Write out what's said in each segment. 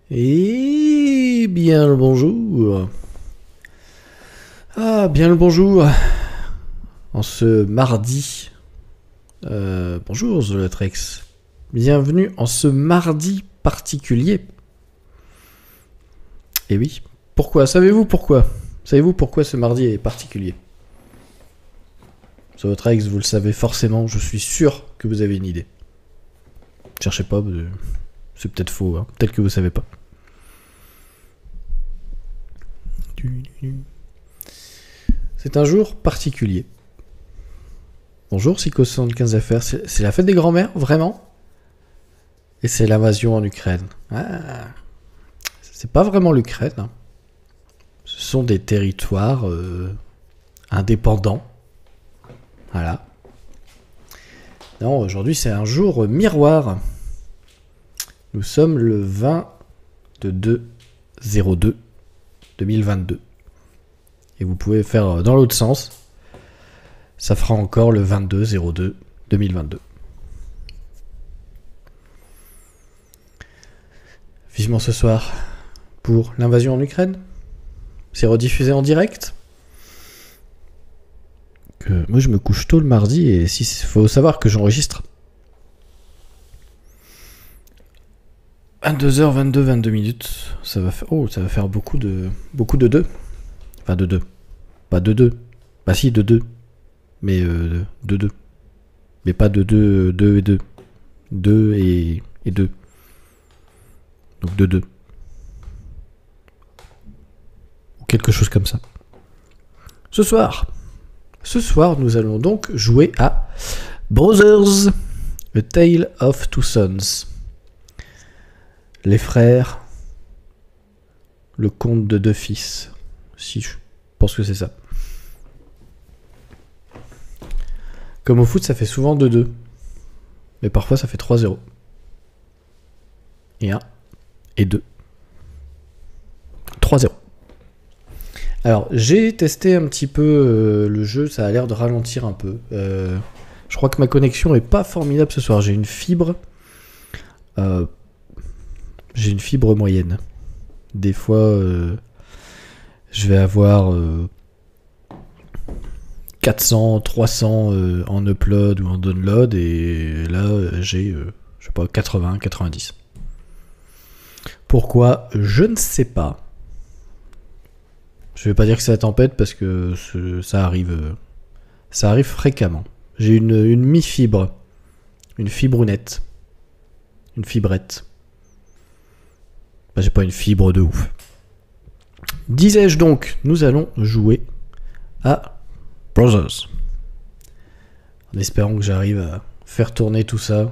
Et bien le bonjour. Ah, bien le bonjour. En ce mardi. Bonjour Zolotrex. Bienvenue en ce mardi particulier. Et oui. Pourquoi? Savez-vous pourquoi? Savez-vous pourquoi ce mardi est particulier? Zolotrex, vous le savez forcément, je suis sûr que vous avez une idée. Cherchez pas, c'est peut-être faux, hein. Peut-être que vous savez pas. C'est un jour particulier. Bonjour Psycho75FR, c'est la fête des grands-mères, vraiment? Et c'est l'invasion en Ukraine. Ah, c'est pas vraiment l'Ukraine, hein. Ce sont des territoires indépendants. Voilà. Non, aujourd'hui c'est un jour miroir. Nous sommes le 22/02/2022. Et vous pouvez faire dans l'autre sens. Ça fera encore le 22/02/2022. Vivement ce soir pour l'invasion en Ukraine. C'est rediffusé en direct. Moi je me couche tôt le mardi et il faut savoir que j'enregistre 22h22 minutes. Ça va faire beaucoup de deux. Enfin de deux. Pas de deux. Bah si de deux. Mais de deux. Mais pas de deux et deux. Deux et deux. Donc de deux. Ou quelque chose comme ça. Ce soir, nous allons donc jouer à Brothers, A Tale of Two Sons. Les frères, le conte de deux fils. Si, je pense que c'est ça. Comme au foot, ça fait souvent 2-2. Mais parfois, ça fait 3-0. Et 1. Et 2. 3-0. Alors, j'ai testé un petit peu le jeu. Ça a l'air de ralentir un peu. Je crois que ma connexion est pas formidable ce soir. J'ai une fibre... J'ai une fibre moyenne. Des fois, je vais avoir 400, 300 en upload ou en download, et là, j'ai, je sais pas, 80, 90. Pourquoi? Je ne sais pas. Je vais pas dire que c'est la tempête parce que ça arrive fréquemment. J'ai une mi-fibre, une fibrounette, une fibrette. J'ai pas une fibre de ouf. Disais-je donc, nous allons jouer à Brothers. En espérant que j'arrive à faire tourner tout ça.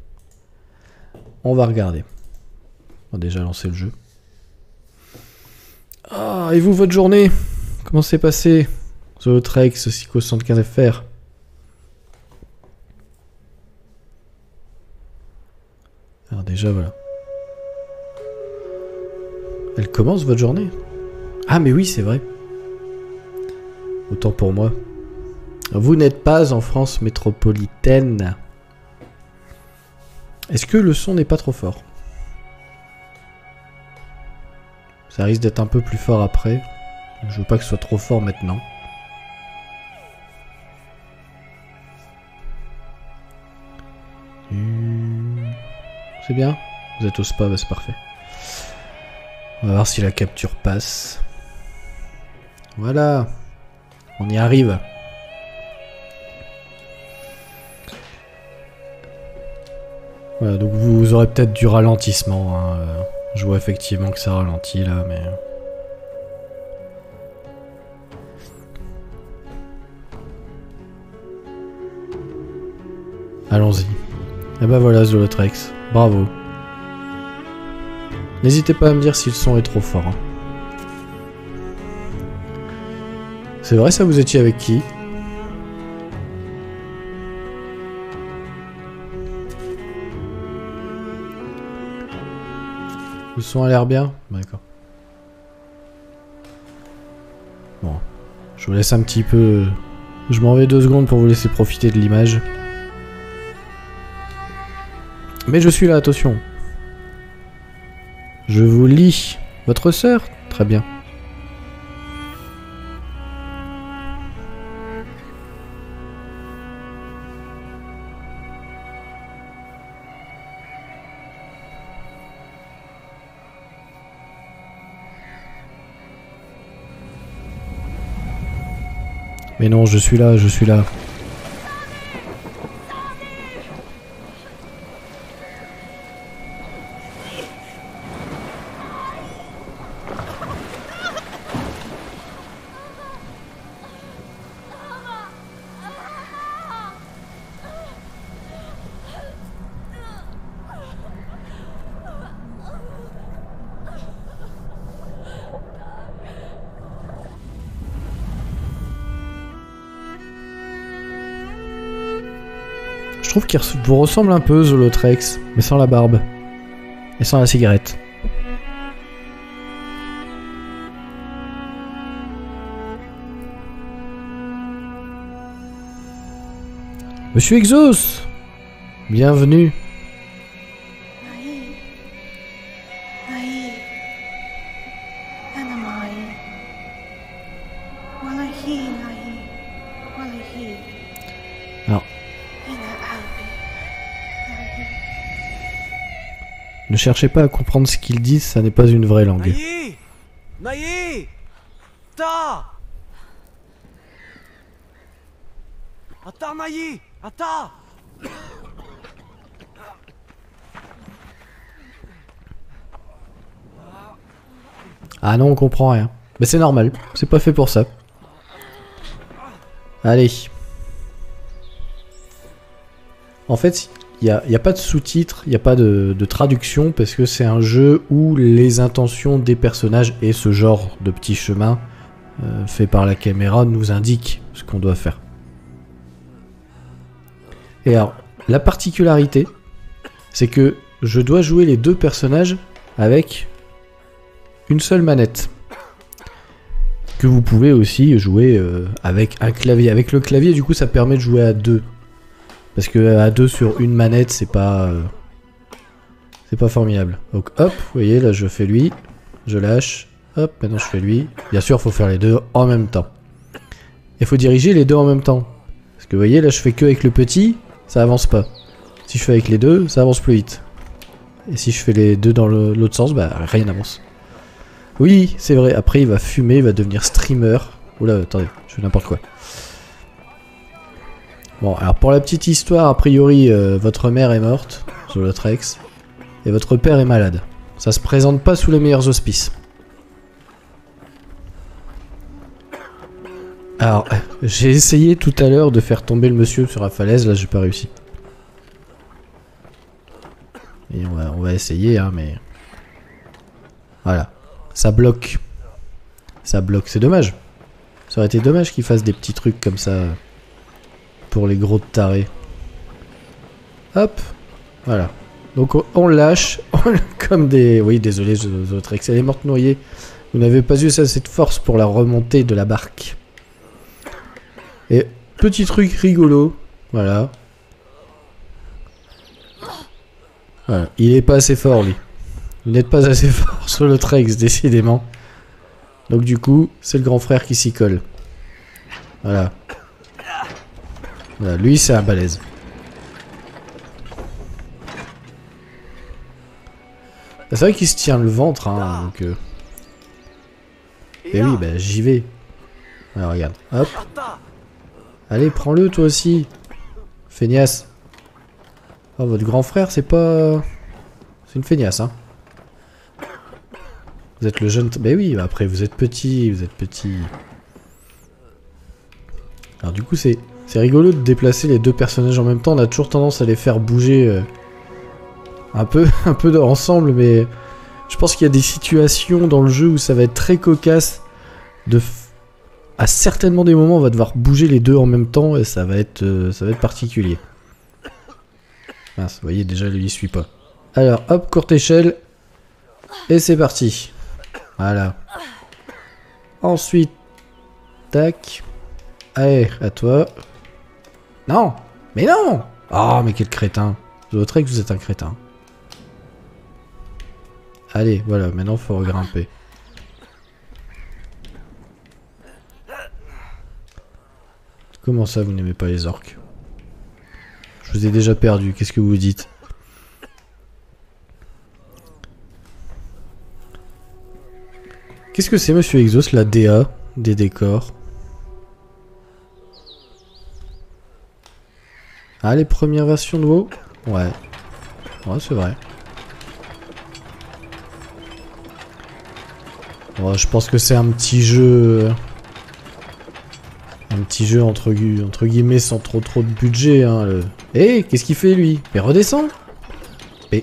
On va regarder. On va déjà lancer le jeu. Ah, et vous, votre journée? Comment s'est passé? Zolotrex, Psycho75FR. Alors déjà, voilà. Elle commence votre journée? Ah mais oui, c'est vrai. Autant pour moi. Vous n'êtes pas en France métropolitaine. Est-ce que le son n'est pas trop fort? Ça risque d'être un peu plus fort après. Je veux pas que ce soit trop fort maintenant. C'est bien? Vous êtes au spa, bah c'est parfait. On va voir si la capture passe. Voilà. On y arrive. Voilà, donc vous aurez peut-être du ralentissement, hein. Je vois effectivement que ça ralentit là, mais... Allons-y. Et bah voilà, Zolotrex. Bravo. N'hésitez pas à me dire si le son est trop fort, hein. C'est vrai, ça, vous étiez avec qui? Le son a l'air bien? D'accord. Bon. Je vous laisse un petit peu... Je m'en vais 2 secondes pour vous laisser profiter de l'image. Mais je suis là, attention. Je vous lis. Votre sœur? Très bien. Mais non, je suis là, je suis là. Je trouve qu'il vous ressemble un peu, Zolotrex, mais sans la barbe. Et sans la cigarette. Monsieur Exos! Bienvenue. Alors. Ne cherchez pas à comprendre ce qu'ils disent, ça n'est pas une vraie langue. Ah non, on comprend rien. Mais c'est normal, c'est pas fait pour ça. Allez. En fait, il n'y a pas de sous-titres, il n'y a pas de traduction, parce que c'est un jeu où les intentions des personnages et ce genre de petit chemin fait par la caméra nous indiquent ce qu'on doit faire. Et alors, la particularité, c'est que je dois jouer les deux personnages avec une seule manette. Que vous pouvez aussi jouer avec un clavier. Avec le clavier, du coup, ça permet de jouer à deux. Parce que à deux sur une manette, c'est pas formidable. Donc hop, vous voyez, là je fais lui, je lâche, hop, maintenant je fais lui. Bien sûr, il faut faire les deux en même temps. Il faut diriger les deux en même temps. Parce que vous voyez, là je fais que avec le petit, ça avance pas. Si je fais avec les deux, ça avance plus vite. Et si je fais les deux dans l'autre sens, bah rien n'avance. Oui, c'est vrai, après il va fumer, il va devenir streamer. Oula, attendez, je fais n'importe quoi. Bon, alors pour la petite histoire, a priori, votre mère est morte, Zolotrex, et votre père est malade. Ça se présente pas sous les meilleurs auspices. Alors, j'ai essayé tout à l'heure de faire tomber le monsieur sur la falaise, là j'ai pas réussi. Et on va essayer, hein, mais... Voilà, ça bloque. Ça bloque, c'est dommage. Ça aurait été dommage qu'il fasse des petits trucs comme ça... pour les gros tarés. Hop, voilà. Donc on lâche, comme des... Oui, désolé, Zolotrex, elle est morte noyée. Vous n'avez pas eu assez de force pour la remontée de la barque. Et petit truc rigolo, voilà. Voilà, il est pas assez fort, lui. Vous n'êtes pas assez fort, Zolotrex, décidément. Donc du coup, c'est le grand frère qui s'y colle. Voilà. Voilà, lui c'est un balèze. C'est vrai qu'il se tient le ventre, hein, donc... Et oui, bah j'y vais. Alors regarde, hop. Allez, prends-le toi aussi. Feignasse. Oh, votre grand frère, c'est pas... C'est une feignasse, hein. Vous êtes le jeune... Bah oui, après vous êtes petit, vous êtes petit. Alors du coup c'est... C'est rigolo de déplacer les deux personnages en même temps, on a toujours tendance à les faire bouger un peu ensemble, mais je pense qu'il y a des situations dans le jeu où ça va être très cocasse. À certainement des moments, on va devoir bouger les deux en même temps et ça va être particulier. Mince, vous voyez, déjà lui il suit pas. Alors, hop, courte échelle, et c'est parti. Voilà. Ensuite, tac. Allez, à toi. Non! Mais non! Oh, mais quel crétin! Zolotrex, vous êtes un crétin. Allez, voilà, maintenant faut regrimper. Comment ça, vous n'aimez pas les orques? Je vous ai déjà perdu, qu'est-ce que vous dites? Qu'est-ce que c'est, monsieur Exos, la DA des décors? Ah, les premières versions de WoW? Ouais. Ouais, c'est vrai. Ouais, je pense que c'est un petit jeu... Un petit jeu entre guillemets sans trop de budget. Hein, le... Hé, qu'est-ce qu'il fait lui? Mais redescend. Mais...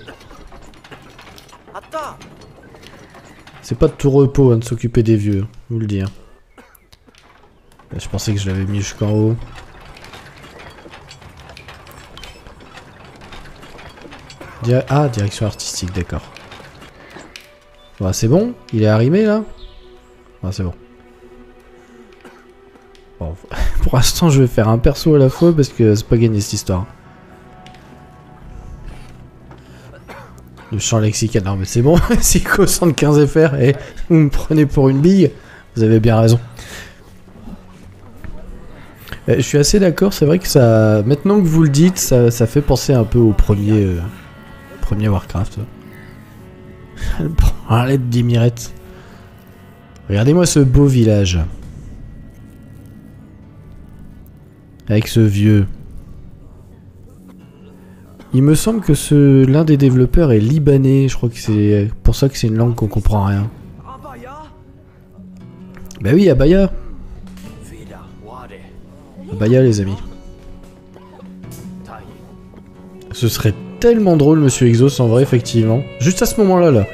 C'est pas de tout repos hein, de s'occuper des vieux, je vous le dis. Hein. Je pensais que je l'avais mis jusqu'en haut. Ah, direction artistique, d'accord. Bah, c'est bon? Il est arrimé là? Ah, c'est bon. Bon, pour l'instant, je vais faire un perso à la fois parce que c'est pas gagné cette histoire. Le champ lexical, non mais c'est bon, Psycho 115 FR, et vous me prenez pour une bille, vous avez bien raison. Je suis assez d'accord, c'est vrai que ça, maintenant que vous le dites, ça fait penser un peu au premier Warcraft. Arrête d'Emirette. Regardez-moi ce beau village. Avec ce vieux. Il me semble que l'un des développeurs est libanais, je crois que c'est pour ça que c'est une langue qu'on comprend rien. Bah oui, Abaya. Abaya les amis. Ce serait tellement drôle monsieur Exos en vrai effectivement. Juste à ce moment là.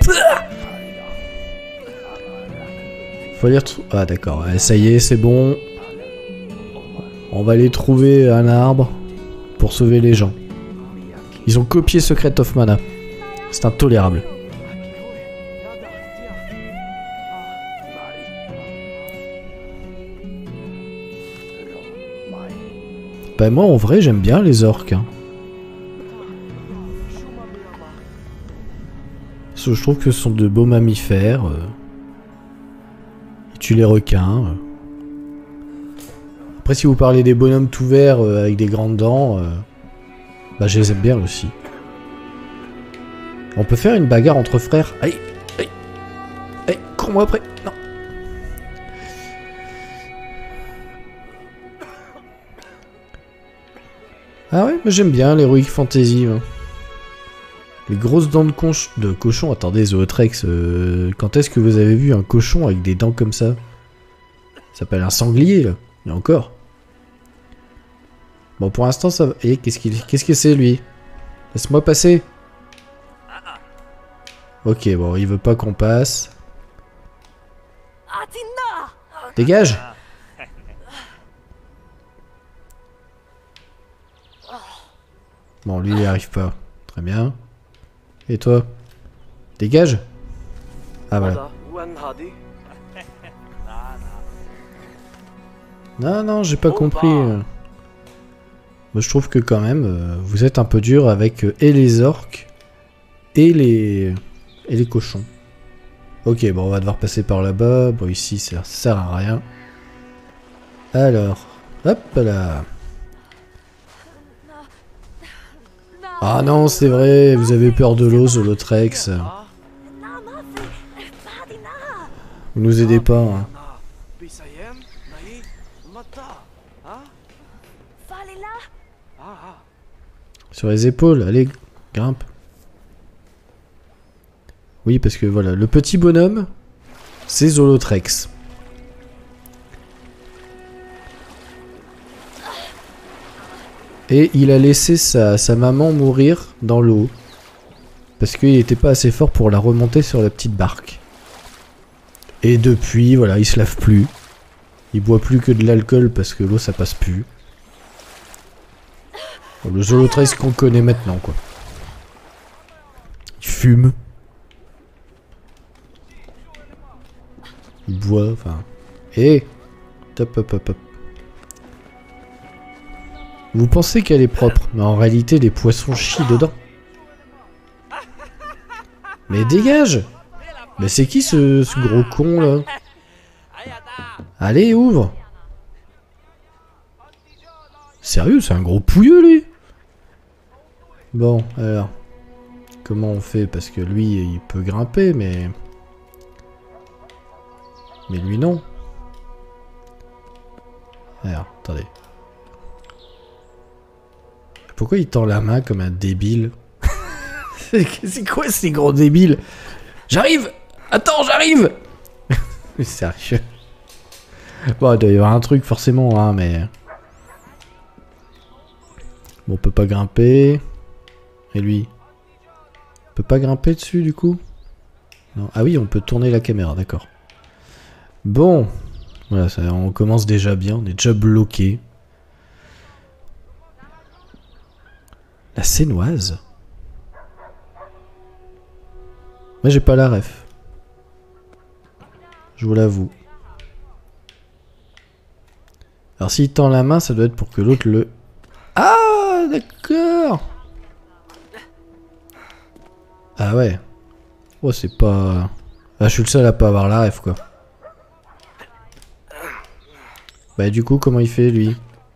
Faut aller retrouver... Ah d'accord, ça y est c'est bon. On va aller trouver un arbre pour sauver les gens. Ils ont copié Secret of Mana. C'est intolérable. Bah moi en vrai j'aime bien les orques. Hein. Je trouve que ce sont de beaux mammifères. Ils tuent les requins. Après si vous parlez des bonhommes tout verts avec des grandes dents... bah je les aime bien aussi. On peut faire une bagarre entre frères. Allez, allez, allez, cours-moi après. Non. Ah ouais, mais j'aime bien l'Heroic Fantasy. Hein. Les grosses dents de cochon. Attendez, Zootrex, quand est-ce que vous avez vu un cochon avec des dents comme ça? Ça s'appelle un sanglier, là. Et encore. Bon, pour l'instant, ça va... Et qu'est-ce que c'est, lui? Laisse-moi passer. Ok, bon, il veut pas qu'on passe. Dégage! Bon, lui, il n'y arrive pas. Très bien. Et toi? Dégage! Ah, voilà. Non, non, j'ai pas compris. Moi, je trouve que quand même, vous êtes un peu dur avec et les orques et les cochons. Ok, bon, on va devoir passer par là-bas. Bon, ici, ça sert à rien. Alors, hop là. Ah non, c'est vrai, vous avez peur de l'eau, Zootrex. Vous nous aidez pas. Hein. Sur les épaules, allez, grimpe. Oui, parce que voilà, le petit bonhomme, c'est Zootrex. Et il a laissé sa maman mourir dans l'eau. Parce qu'il n'était pas assez fort pour la remonter sur la petite barque. Et depuis, voilà, il se lave plus. Il boit plus que de l'alcool parce que l'eau ça passe plus. Bon, le Zootrex qu'on connaît maintenant, quoi. Il fume. Il boit, enfin... Et top, hop, hop, hop. Vous pensez qu'elle est propre, mais en réalité, les poissons chient dedans. Mais dégage! Mais c'est qui ce gros con là? Allez, ouvre! Sérieux, c'est un gros pouilleux lui? Bon, alors. Comment on fait? Parce que lui, il peut grimper, mais... Mais lui, non. Alors, attendez. Pourquoi il tend la main comme un débile? C'est quoi ces gros débiles? J'arrive! Attends, j'arrive! Sérieux. Bon, il doit y avoir un truc forcément, hein, mais... Bon, on peut pas grimper. Et lui? On peut pas grimper dessus, du coup? Non. Ah oui, on peut tourner la caméra, d'accord. Bon. Voilà, ça, on commence déjà bien, on est déjà bloqué. La Sénoise? Moi, j'ai pas la ref. Je vous l'avoue. Alors, s'il tend la main, ça doit être pour que l'autre le... Ah, d'accord. Ah ouais. Oh, c'est pas... Ah, je suis le seul à pas avoir la ref, quoi. Bah, du coup, comment il fait, lui?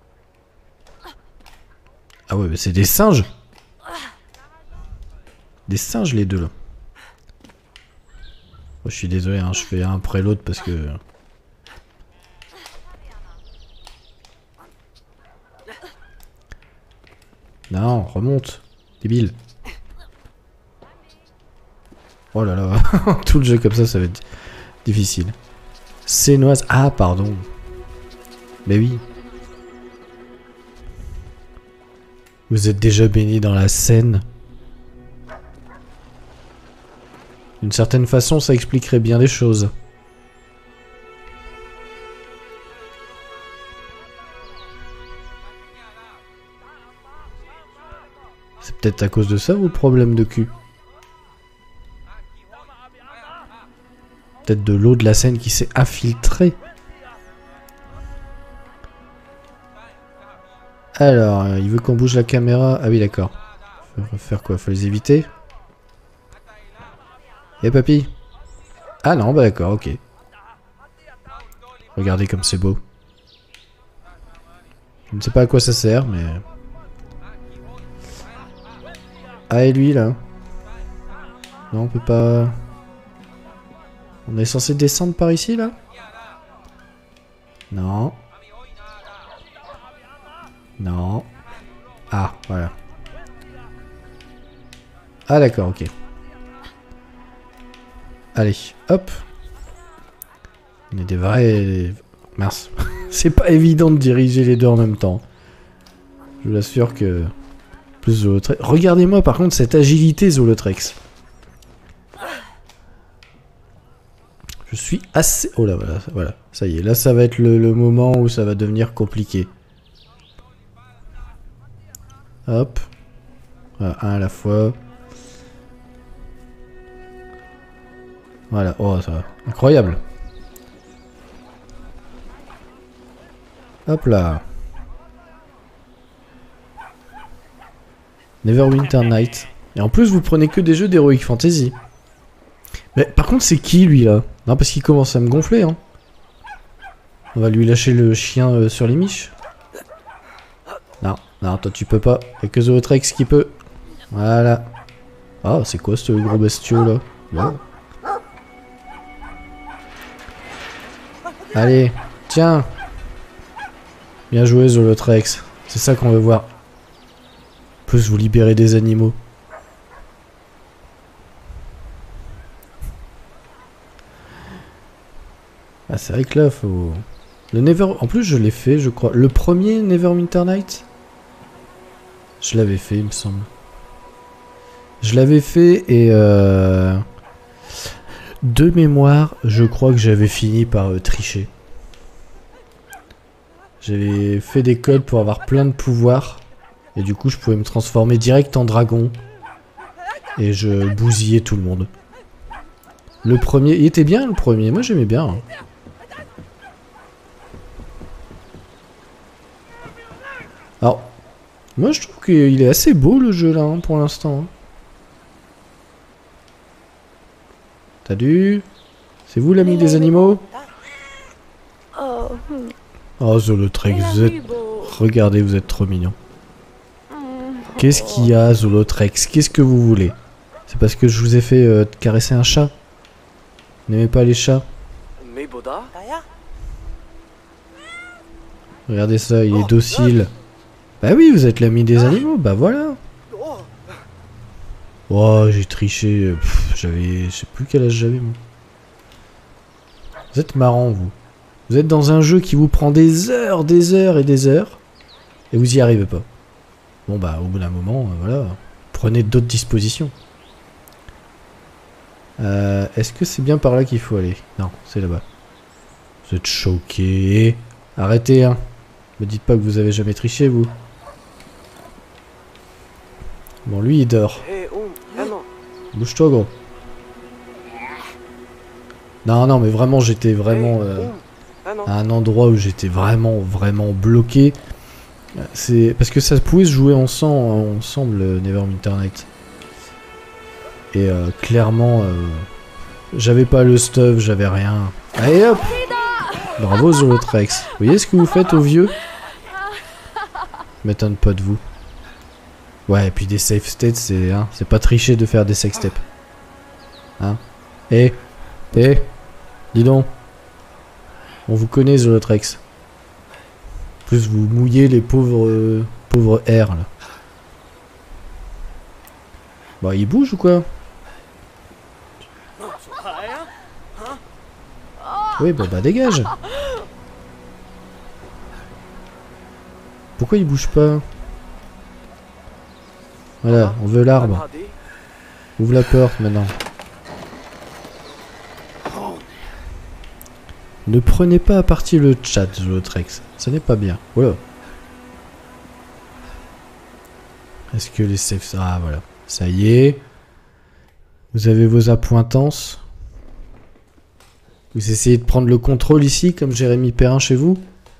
Ah ouais, mais c'est des singes. Des singes, les deux, là. Oh, je suis désolé, hein, je fais un après l'autre parce que... Non, remonte. Débile. Oh là là. Tout le jeu comme ça va être difficile. Sénoise. Ah, pardon. Mais oui. Vous êtes déjà baigné dans la Seine. D'une certaine façon, ça expliquerait bien les choses. C'est peut-être à cause de ça ou problème de cul? Peut-être de l'eau de la Seine qui s'est infiltrée. Alors, il veut qu'on bouge la caméra. Ah oui, d'accord. Faut faire quoi? Faut les éviter? Eh papy? Ah non, bah d'accord, ok. Regardez comme c'est beau. Je ne sais pas à quoi ça sert, mais... Ah, et lui, là? Non, on peut pas... On est censé descendre par ici, là? Non. Non. Ah, voilà. Ah, d'accord, ok. Allez, hop. On est des vrais... Mince. C'est pas évident de diriger les deux en même temps. Je vous assure que... Plus Zolotrex. Regardez-moi par contre cette agilité Zolotrex. Je suis assez... Oh là, voilà. Ça y est, là ça va être le moment où ça va devenir compliqué. Hop. Voilà, un à la fois. Voilà, oh ça va. Incroyable. Hop là. Neverwinter Night. Et en plus, vous prenez que des jeux d'Heroic Fantasy. Mais par contre, c'est qui lui là? Non, parce qu'il commence à me gonfler. Hein. On va lui lâcher le chien sur les miches. Non, non, toi tu peux pas. Y'a que Zolotrex qui peut. Voilà. Ah, c'est quoi ce gros bestiau là? Wow. Allez, tiens. Bien joué Zolotrex. C'est ça qu'on veut voir. Plus vous libérez des animaux. Ah, c'est vrai que là, faut... Le Never... En plus, je l'ai fait, je crois. Le premier Neverwinter Night, je l'avais fait, il me semble. Je l'avais fait et... De mémoire, je crois que j'avais fini par tricher. J'avais fait des codes pour avoir plein de pouvoirs. Et du coup, je pouvais me transformer direct en dragon. Et je bousillais tout le monde. Le premier... Il était bien, le premier. Moi, j'aimais bien. Hein. Alors, moi, je trouve qu'il est assez beau, le jeu, là, hein, pour l'instant. Hein. Salut. C'est vous l'ami des animaux? Oh Zolotrex, vous êtes... Regardez, vous êtes trop mignon. Qu'est-ce qu'il y a Zolotrex? Qu'est-ce que vous voulez? C'est parce que je vous ai fait caresser un chat? Vous n'aimez pas les chats? Regardez ça, il est docile. Bah oui, vous êtes l'ami des animaux, bah voilà. Oh, j'ai triché. J'avais... Je sais plus quel âge j'avais, moi. Vous êtes marrant, vous. Vous êtes dans un jeu qui vous prend des heures et des heures. Et vous y arrivez pas. Bon, bah, au bout d'un moment, voilà. Prenez d'autres dispositions. Est-ce que c'est bien par là qu'il faut aller? Non, c'est là-bas. Vous êtes choqués. Arrêtez, hein. Me dites pas que vous avez jamais triché, vous. Bon, lui, il dort. Bouge-toi, gros. Non, non, mais vraiment, j'étais vraiment à un endroit où j'étais vraiment bloqué. C'est parce que ça pouvait se jouer ensemble, Neverwinter Nights. Et clairement, j'avais pas le stuff, j'avais rien. Allez hop! Bravo Zolotrex. Vous voyez ce que vous faites aux vieux? M'étonne pas de vous. Ouais, et puis des safe states, c'est pas tricher de faire des sex steps. Hein? Eh, dis donc. On vous connaît Zolotrex. En plus vous mouillez les pauvres airs là. Bah il bouge ou quoi? Oui, bah dégage. Pourquoi il bouge pas? Voilà, on veut l'arbre. Ouvre la porte maintenant. Ne prenez pas à partie le chat, Zolotrex. Ce n'est pas bien. Voilà. Est-ce que les safe... Ah, voilà. Ça y est. Vous avez vos appointances. Vous essayez de prendre le contrôle ici, comme Jérémy Perrin chez vous.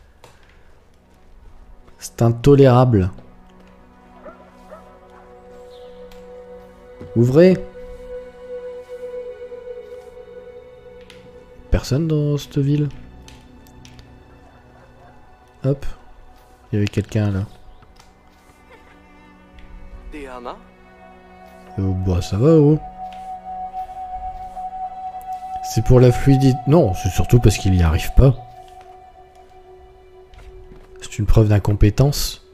C'est intolérable. Ouvrez. Personne dans cette ville. Hop. Il y avait quelqu'un là. Oh, bah ça va, oh. C'est pour la fluidité. Non, c'est surtout parce qu'il n'y arrive pas. C'est une preuve d'incompétence.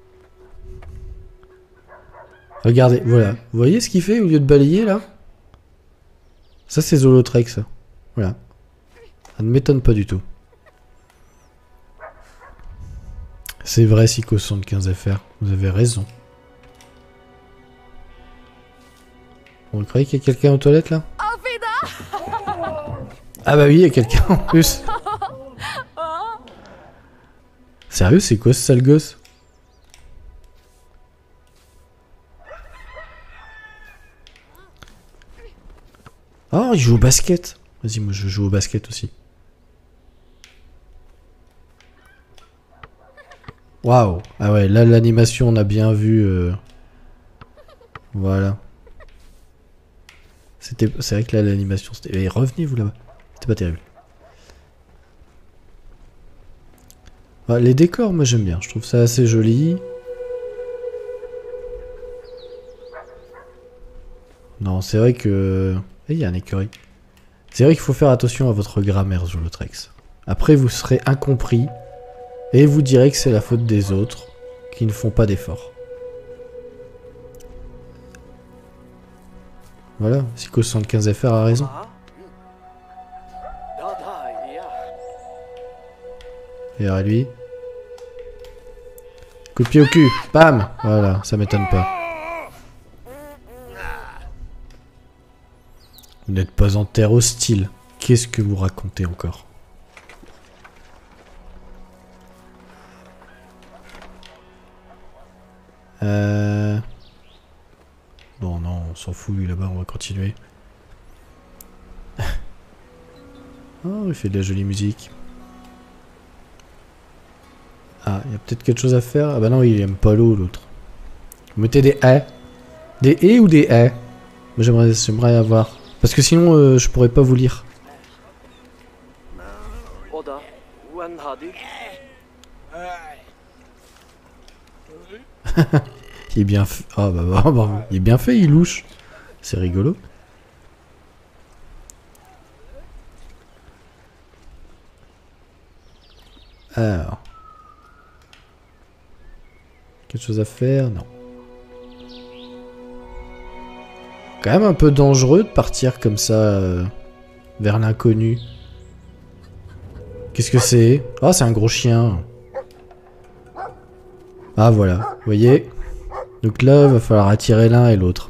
Regardez, voilà. Vous voyez ce qu'il fait au lieu de balayer là? Ça c'est Zolotrex. Voilà. Ça ne m'étonne pas du tout. C'est vrai, Psycho75FR. Vous avez raison. Vous croyez qu'il y a quelqu'un aux toilettes là? Ah bah oui, il y a quelqu'un en plus. Sérieux, c'est quoi ce sale gosse? Oh, il joue au basket. Vas-y, moi je joue au basket aussi. Waouh. Ah ouais, là l'animation on a bien vu. Voilà. C'est vrai que là l'animation c'était... Et revenez vous là-bas. C'était pas terrible. Ah, les décors moi j'aime bien. Je trouve ça assez joli. Non c'est vrai que... Il y a un écureuil. C'est vrai qu'il faut faire attention à votre grammaire Zolotrex. Après vous serez incompris. Et vous direz que c'est la faute des autres qui ne font pas d'efforts. Voilà, Psycho75FR a raison. Et à lui. Coup de pied au cul, bam. Voilà, ça m'étonne pas. Vous n'êtes pas en terre hostile. Qu'est-ce que vous racontez encore? Bon non, on s'en fout lui là-bas, on va continuer. Oh, il fait de la jolie musique. Ah, il y a peut-être quelque chose à faire. Ah bah non, il aime pas l'eau l'autre. Vous mettez des haies. Des haies ou des haies? Moi j'aimerais avoir. Parce que sinon, je pourrais pas vous lire. Il est bien fait. Ah bah, il est bien fait, il louche. C'est rigolo. Alors. Quelque chose à faire? Non. Quand même un peu dangereux de partir comme ça vers l'inconnu. Qu'est-ce que c'est? Ah, c'est un gros chien. Ah, voilà. Vous voyez? Donc là, il va falloir attirer l'un et l'autre.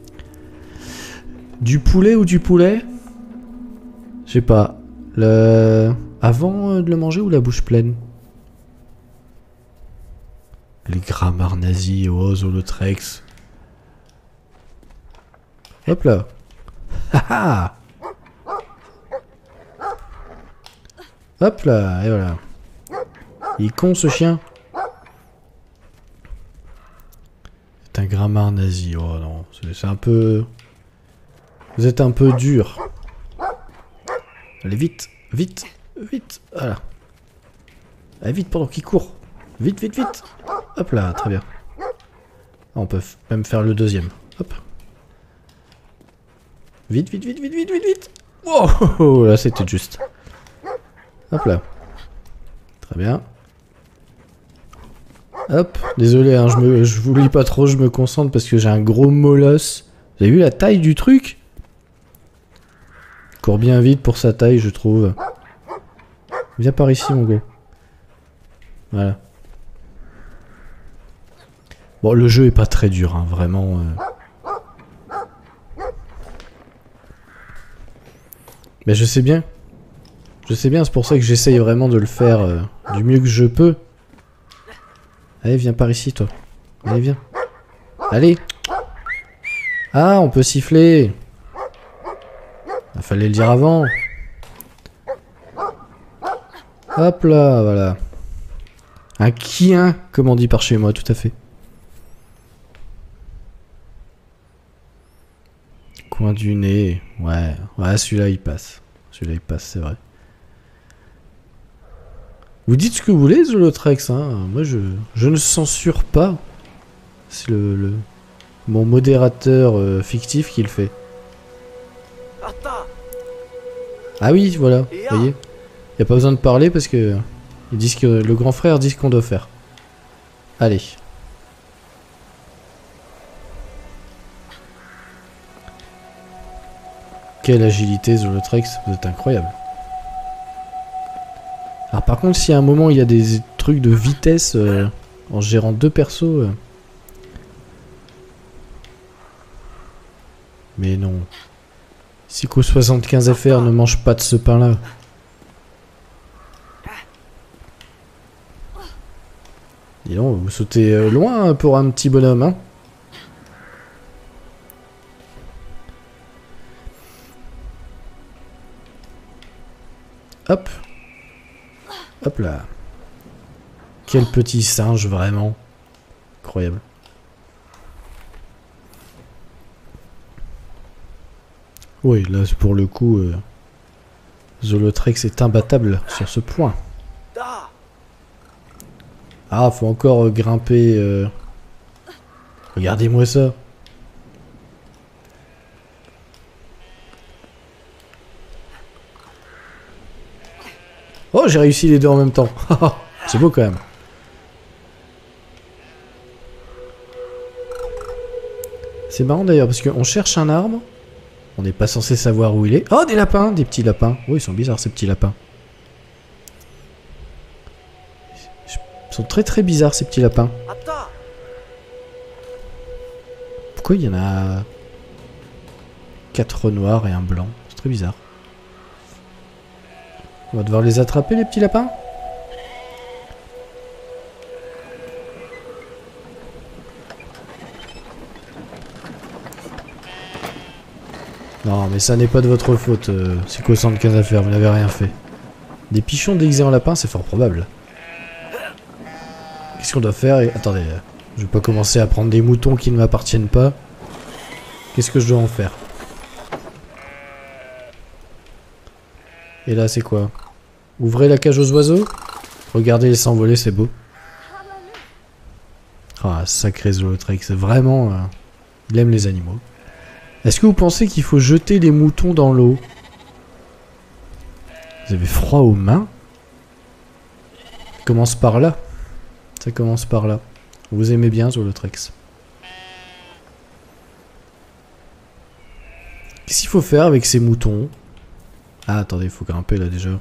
Du poulet ou du poulet? Je sais pas. Avant de le manger ou la bouche pleine? Les grammaires nazis, oh, Zolotrex. Hop là. Haha. Hop là, et voilà. Il est con ce chien. C'est un grammaire nazi. Oh non, c'est un peu... Vous êtes un peu dur. Allez, vite, vite, vite. Voilà. Allez, vite pendant qu'il court. Vite, vite, vite. Hop là, très bien. On peut même faire le deuxième. Hop. Vite, vite, vite, vite, vite, vite, vite. Wow, là c'était juste. Hop là. Très bien. Hop. Désolé, hein, je vous lis pas trop, je me concentre parce que j'ai un gros molosse. Vous avez vu la taille du truc? Il court bien vite pour sa taille, je trouve. Viens par ici, mon gars. Voilà. Bon, le jeu est pas très dur, hein, vraiment. Mais je sais bien. Je sais bien, c'est pour ça que j'essaye vraiment de le faire du mieux que je peux. Allez, viens par ici, toi. Allez, viens. Allez. Ah, on peut siffler. Il fallait le dire avant. Hop là, voilà. Un quien, comme on dit par chez moi, tout à fait. Coin du nez. Ouais, ouais, celui-là il passe. Celui-là il passe, c'est vrai. Vous dites ce que vous voulez, Zolotrex, hein. Moi je ne censure pas. C'est mon modérateur fictif qui le fait. Ah oui, voilà, vous voyez. Y a pas besoin de parler parce que ils disent que le grand frère dit ce qu'on doit faire. Allez. Quelle agilité, Zolotrex, vous êtes incroyable. Alors par contre, si à un moment il y a des trucs de vitesse en gérant deux persos... Mais non. Psycho 75 FR ne mange pas de ce pain-là. Dis donc, vous sautez loin pour un petit bonhomme, hein. Hop. Hop là. Quel petit singe, vraiment. Incroyable. Oui, là, pour le coup, Zolotrex est imbattable sur ce point. Ah, faut encore grimper. Regardez-moi ça. Oh, j'ai réussi les deux en même temps. C'est beau quand même. C'est marrant d'ailleurs parce qu'on cherche un arbre. On n'est pas censé savoir où il est. Oh, des lapins, des petits lapins. Oh, ils sont bizarres ces petits lapins. Ils sont très très bizarres ces petits lapins. Pourquoi il y en a 4 noirs et un blanc? C'est très bizarre. On va devoir les attraper, les petits lapins. Non, mais ça n'est pas de votre faute, Psycho 75 affaires, vous n'avez rien fait. Des pichons déguisés en lapins, c'est fort probable. Qu'est-ce qu'on doit faire? Attendez, je vais pas commencer à prendre des moutons qui ne m'appartiennent pas. Qu'est-ce que je dois en faire? Et là, c'est quoi? Ouvrez la cage aux oiseaux. Regardez-les s'envoler, c'est beau. Ah, sacré Zootrex, vraiment... il aime les animaux. Est-ce que vous pensez qu'il faut jeter les moutons dans l'eau? Vous avez froid aux mains? Ça commence par là. Ça commence par là. Vous aimez bien Zootrex. Qu'est-ce qu'il faut faire avec ces moutons? Ah, attendez, il faut grimper là déjà.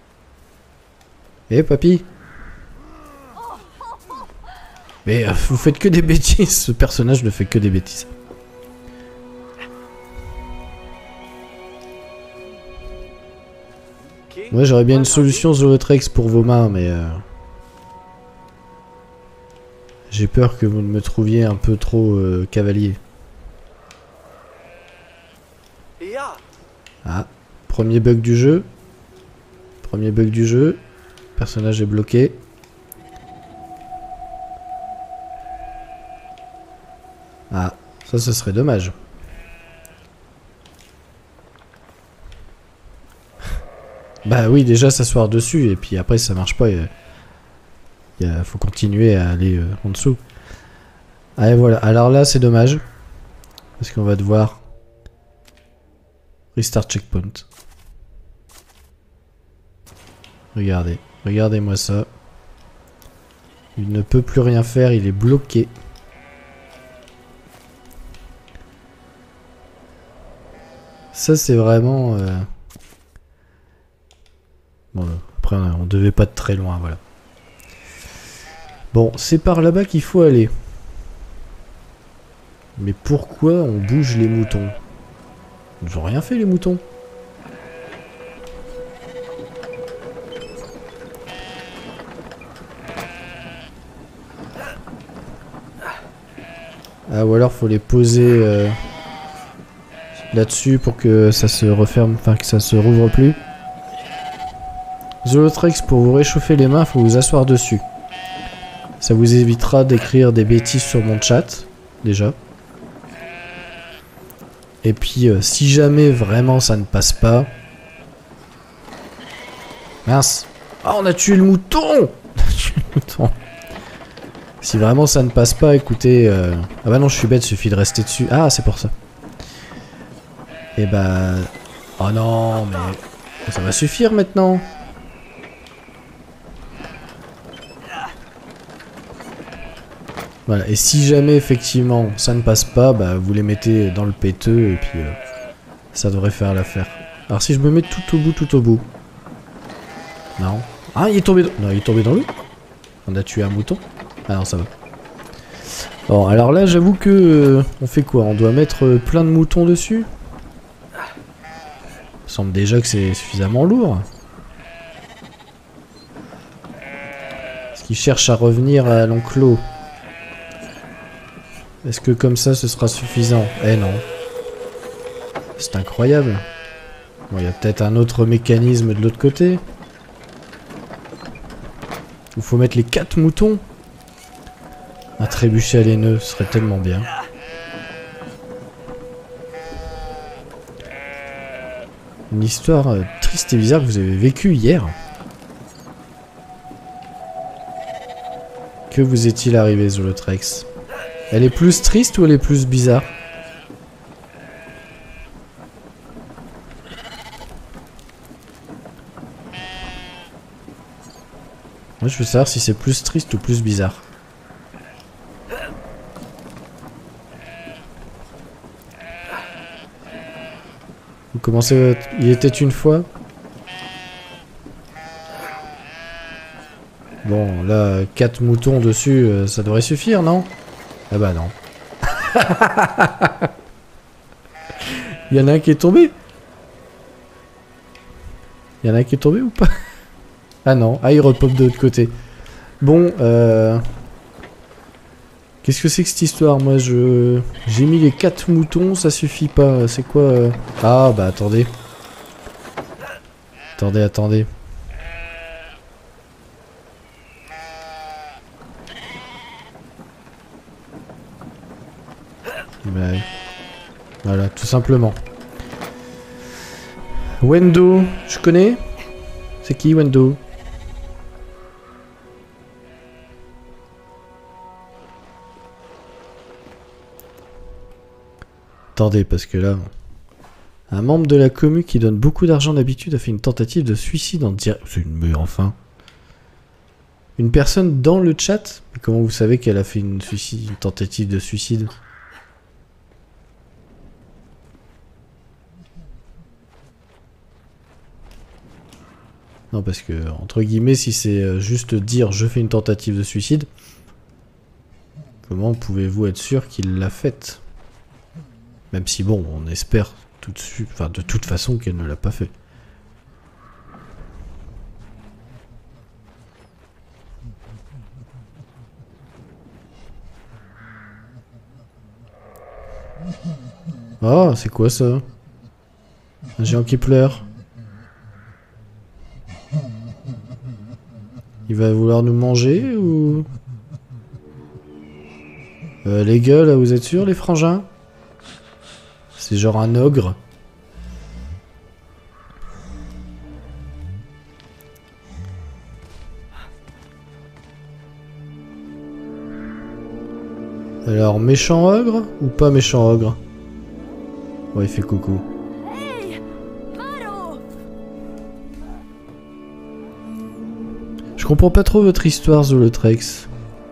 Eh, papy? Mais vous faites que des bêtises. Ce personnage ne fait que des bêtises. Moi, j'aurais bien une solution Zootrex pour vos mains, mais... j'ai peur que vous ne me trouviez un peu trop cavalier. Ah, premier bug du jeu. Premier bug du jeu. Le personnage est bloqué. Ah, ça serait dommage. Bah oui, déjà s'asseoir dessus, et puis après ça marche pas. Faut continuer à aller en dessous. Allez, voilà. Alors là, c'est dommage. Parce qu'on va devoir... restart checkpoint. Regardez. Regardez-moi ça. Il ne peut plus rien faire, il est bloqué. Ça, c'est vraiment... Bon, après, on devait pas être très loin, voilà. Bon, c'est par là-bas qu'il faut aller. Mais pourquoi on bouge les moutons? Ils ont rien fait, les moutons. Ah, ou alors faut les poser là-dessus pour que ça se referme, enfin que ça se rouvre plus. Zootrex, pour vous réchauffer les mains, faut vous asseoir dessus. Ça vous évitera d'écrire des bêtises sur mon chat, déjà. Et puis, si jamais vraiment ça ne passe pas... Mince. Ah, on a tué le mouton. On a tué le mouton. Si vraiment ça ne passe pas, écoutez... Ah bah non, je suis bête, il suffit de rester dessus. Ah, c'est pour ça. Et bah... Oh non, mais... Ça va suffire maintenant. Voilà, et si jamais effectivement ça ne passe pas, bah vous les mettez dans le péteux et puis ça devrait faire l'affaire. Alors si je me mets tout au bout. Non. Ah, il est tombé dans... Non, il est tombé dans l'eau. On a tué un mouton. Ah non, ça va. Bon, alors là, j'avoue que... on fait quoi? On doit mettre plein de moutons dessus? Il me semble déjà que c'est suffisamment lourd. Est-ce qu'il cherche à revenir à l'enclos? Est-ce que comme ça, ce sera suffisant? Eh non. C'est incroyable. Bon, il y a peut-être un autre mécanisme de l'autre côté. Il faut mettre les 4 moutons. Un trébuchet à les nœuds, ce serait tellement bien. Une histoire triste et bizarre que vous avez vécue hier. Que vous est-il arrivé, Zootrex? Elle est plus triste ou elle est plus bizarre? Moi, je veux savoir si c'est plus triste ou plus bizarre. Vous commencez... Il était une fois? Bon, là, 4 moutons dessus, ça devrait suffire, non? Ah bah non. Il y en a un qui est tombé? Il y en a un qui est tombé ou pas? Ah non, ah il repop de l'autre côté. Bon, qu'est-ce que c'est que cette histoire? Moi j'ai mis les 4 moutons, ça suffit pas. C'est quoi Ah bah attendez. Attendez. Bah, voilà, tout simplement. Wendo, je connais? C'est qui, Wendo? Attendez, parce que là... Un membre de la commu qui donne beaucoup d'argent d'habitude a fait une tentative de suicide en direct... Mais enfin... Une personne dans le chat? Mais comment vous savez qu'elle a fait une tentative de suicide? Non, parce que, entre guillemets, si c'est juste dire je fais une tentative de suicide, comment pouvez-vous être sûr qu'il l'a faite? Même si, bon, on espère tout de suite, enfin, de toute façon qu'elle ne l'a pas fait. Oh, c'est quoi ça? Un géant qui pleure. Il va vouloir nous manger ou... les gars, là, vous êtes sûrs, les frangins? C'est genre un ogre. Alors, méchant ogre ou pas méchant ogre? Ouais, il fait coucou. Je comprends pas trop votre histoire, Zolotrex.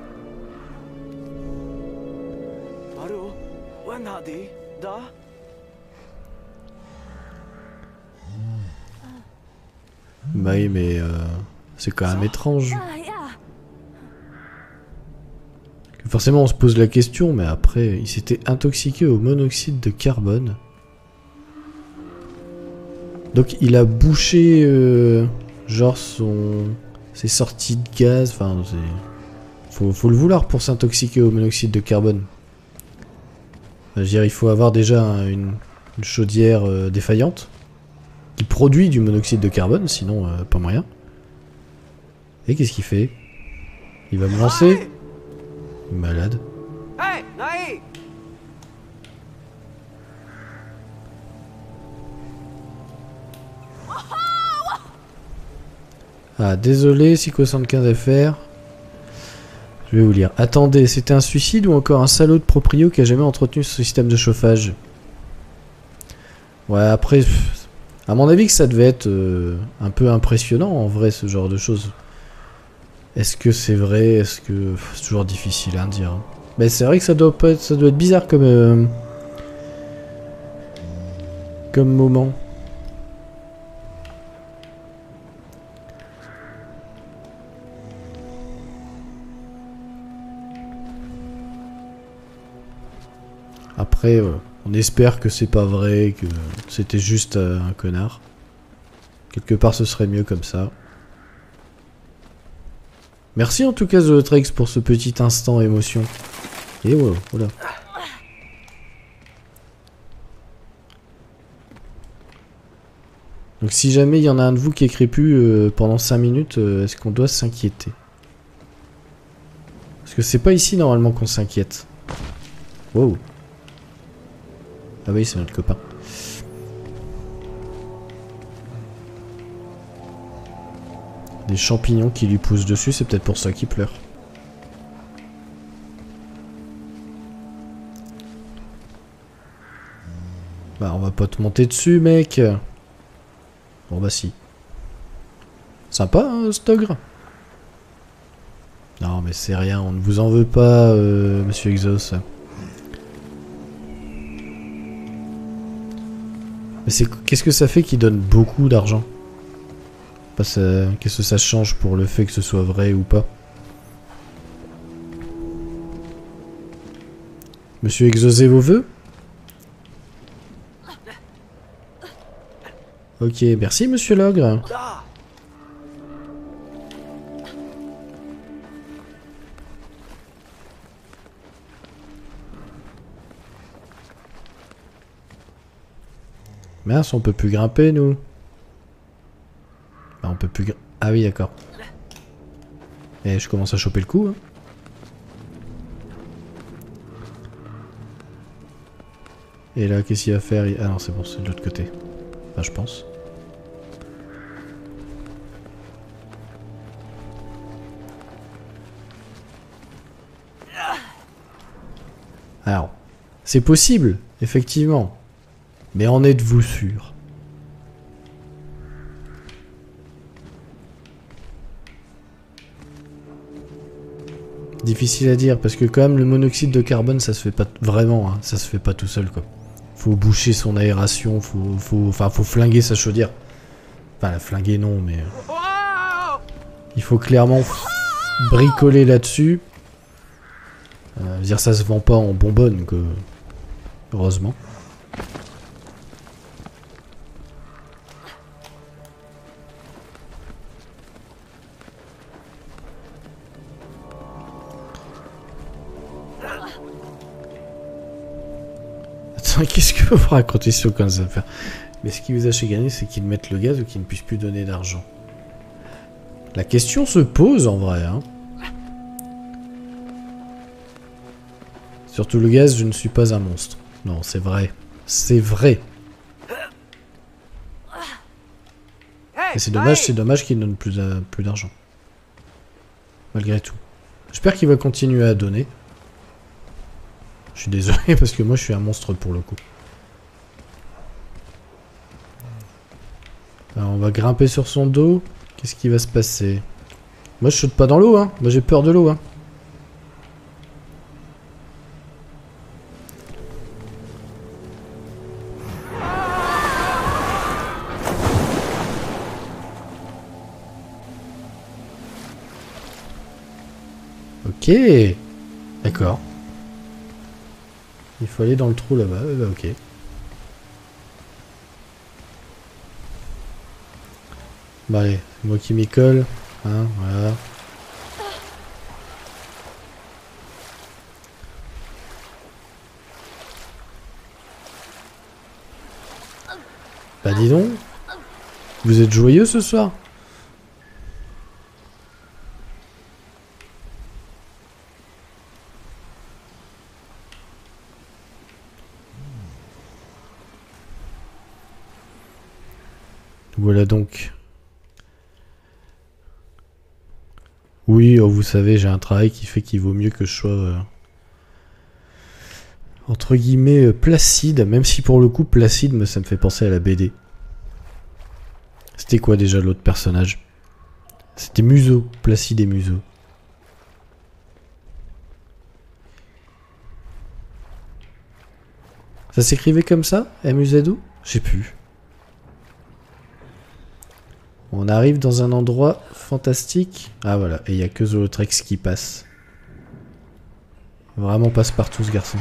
Bah oui, mais c'est quand même étrange. Forcément, on se pose la question, mais après, il s'était intoxiqué au monoxyde de carbone. Donc, il a bouché, genre, ses sorties de gaz. Enfin, faut le vouloir pour s'intoxiquer au monoxyde de carbone. Je veux dire, il faut avoir déjà une chaudière défaillante qui produit du monoxyde de carbone, sinon, pas moyen. Et qu'est-ce qu'il fait? Il va me lancer? Malade. Ah, désolé, Psycho75FR. Je vais vous lire. Attendez, c'était un suicide ou encore un salaud de proprio qui a jamais entretenu ce système de chauffage? Ouais, après, à mon avis que ça devait être un peu impressionnant en vrai, ce genre de choses. Est-ce que c'est vrai? Est-ce que... C'est toujours difficile à dire. Mais c'est vrai que ça doit pas être... ça doit être bizarre comme moment. Après, on espère que c'est pas vrai, que c'était juste un connard. Quelque part, ce serait mieux comme ça. Merci en tout cas Zolotrex pour ce petit instant émotion. Et wow, voilà. Donc si jamais il y en a un de vous qui est crépu pendant 5 minutes, est-ce qu'on doit s'inquiéter? Parce que c'est pas ici normalement qu'on s'inquiète. Wow. Ah oui, c'est notre copain. Des champignons qui lui poussent dessus, c'est peut-être pour ça qu'il pleure. Bah on va pas te monter dessus mec. Bon bah si. Sympa hein, cet ogre. Non mais c'est rien, on ne vous en veut pas monsieur Exos. Mais qu'est-ce que ça fait qu'il donne beaucoup d'argent? Qu'est-ce que ça change pour le fait que ce soit vrai ou pas? Monsieur exaucez vos vœux? Ok, merci monsieur l'ogre. Mince, on peut plus grimper nous. Bah, on peut plus... Ah oui, d'accord. Et je commence à choper le coup. Hein. Et là, qu'est-ce qu'il va faire? Ah non, c'est bon, c'est de l'autre côté. Enfin, je pense. C'est possible, effectivement. Mais en êtes-vous sûr? Difficile à dire, parce que quand même le monoxyde de carbone, ça se fait pas vraiment, hein, ça se fait pas tout seul, quoi. Faut boucher son aération, faut flinguer sa chaudière. Enfin, la flinguer non, mais... il faut clairement bricoler là-dessus. Dire ça se vend pas en bonbonne, que... heureusement. Qu'est-ce que vous racontez sur comme ça faire? Mais ce qui vous a fait gagner, c'est qu'ils mettent le gaz ou qu'ils ne puissent plus donner d'argent. La question se pose en vrai, hein. Surtout le gaz, je ne suis pas un monstre. Non, c'est vrai. C'est vrai. Et c'est dommage qu'il ne donne plus d'argent. Malgré tout. J'espère qu'il va continuer à donner. Je suis désolé parce que moi je suis un monstre pour le coup. Alors on va grimper sur son dos. Qu'est-ce qui va se passer? Moi je saute pas dans l'eau, hein. Moi j'ai peur de l'eau, hein. Ok. D'accord. Il faut aller dans le trou là-bas. Bah, ok. Bah allez, c'est moi qui m'y colle. Hein, voilà. Bah dis donc. Vous êtes joyeux ce soir? Voilà donc. Oui, oh, vous savez, j'ai un travail qui fait qu'il vaut mieux que je sois entre guillemets placide, même si pour le coup placide, ça me fait penser à la BD. C'était quoi déjà l'autre personnage? C'était Museau, Placide et Museau. Ça s'écrivait comme ça? M-U-Z-O? Je sais plus. On arrive dans un endroit fantastique. Ah voilà, et il n'y a que Zolotrex qui passe. Vraiment passe-partout ce garçon.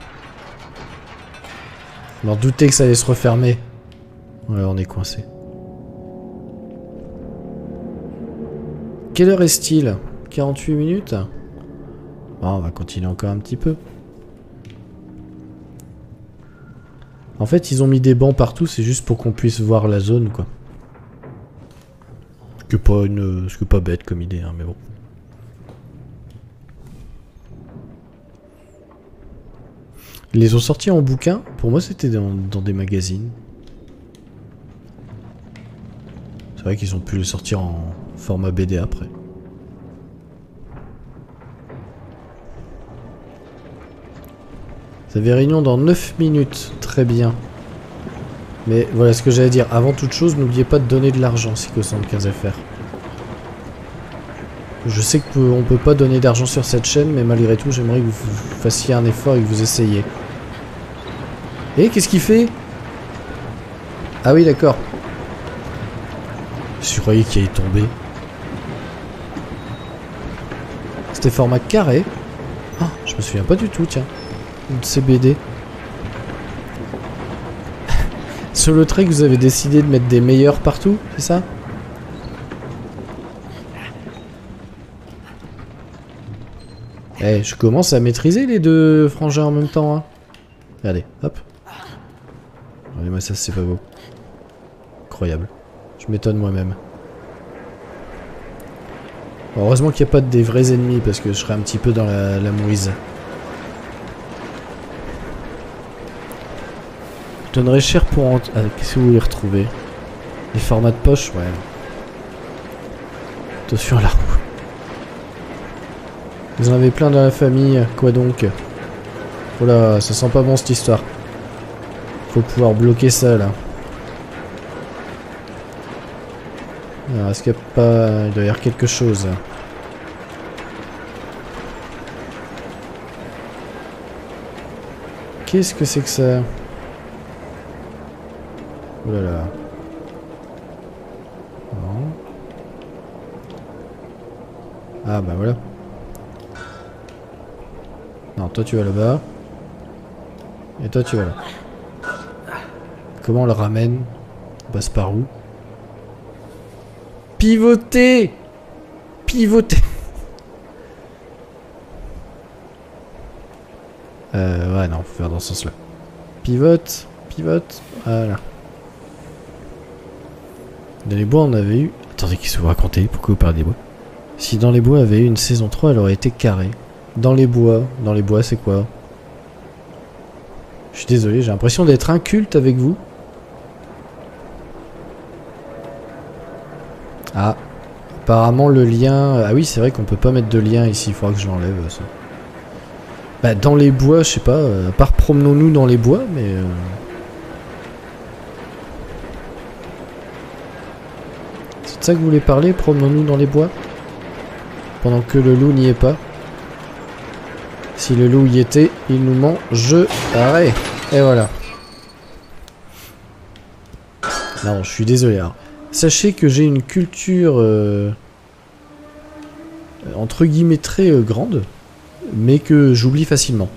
Je m'en doutais que ça allait se refermer. Ouais, on est coincé. Quelle heure est-il? 48 minutes? Bon, on va continuer encore un petit peu. En fait, ils ont mis des bancs partout, c'est juste pour qu'on puisse voir la zone, quoi. Ce que pas bête comme idée, hein, mais bon. Ils les ont sortis en bouquin. Pour moi, c'était dans des magazines. C'est vrai qu'ils ont pu les sortir en format BD après. Ça avait réunion dans 9 minutes. Très bien. Mais voilà ce que j'allais dire. Avant toute chose, n'oubliez pas de donner de l'argent, Psycho75FR. Je sais qu'on peut pas donner d'argent sur cette chaîne, mais malgré tout, j'aimerais que vous fassiez un effort et que vous essayiez. Et qu'est-ce qu'il fait? Ah oui, d'accord. Je croyais qu'il allait tomber. C'était format carré. Ah, je me souviens pas du tout, tiens. De ces BD. Sur le trait que vous avez décidé de mettre des meilleurs partout, c'est ça? Eh, je commence à maîtriser les deux frangins en même temps, hein. Regardez, hop. Regardez-moi ça, c'est pas beau. Incroyable. Je m'étonne moi-même. Bon, heureusement qu'il n'y a pas des vrais ennemis, parce que je serais un petit peu dans la mouise. Je donnerais cher pour... Ah, qu'est-ce que vous voulez retrouver? Les formats de poche? Ouais. Attention à la roue. Vous en avez plein dans la famille, quoi donc? Oh là, ça sent pas bon cette histoire. Faut pouvoir bloquer ça là. Alors, est-ce qu'il n'y a pas... Il doit y avoir quelque chose. Qu'est-ce que c'est que ça? Oh là là. Non. Ah bah voilà. Non, toi tu vas là-bas. Et toi tu vas là. Comment on le ramène? On passe par où? Pivoter! Pivoter! Ouais, non, faut faire dans ce sens-là. Pivote, pivote, voilà. Dans les bois, on avait eu... Attendez, qu'est-ce que vous racontez? Pourquoi vous parlez des bois? Si dans les bois avait eu une saison 3, elle aurait été carrée. Dans les bois, c'est quoi? Je suis désolé, j'ai l'impression d'être inculte avec vous. Ah, apparemment le lien... Ah oui, c'est vrai qu'on peut pas mettre de lien ici, il faudra que je l'enlève ça. Bah dans les bois, je sais pas, à part promenons-nous dans les bois, mais... C'est de ça que vous voulez parler, promenons-nous dans les bois? Pendant que le loup n'y est pas. Si le loup y était, il nous mangerait. Et voilà. Non, je suis désolé. Alors, sachez que j'ai une culture... entre guillemets très grande. Mais que j'oublie facilement.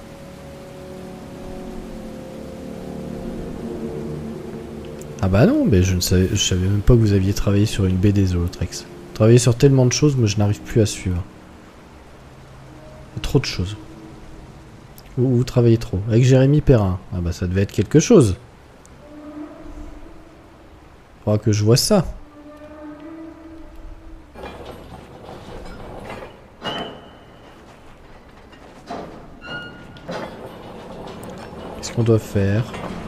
Ah bah non, mais je savais même pas que vous aviez travaillé sur une BD Zootrex. Travailler sur tellement de choses, moi je n'arrive plus à suivre. Il y a trop de choses. Vous travaillez trop. Avec Jérémy Perrin. Ah bah ça devait être quelque chose. Faudra que je vois ça. Qu'est-ce qu'on doit faire?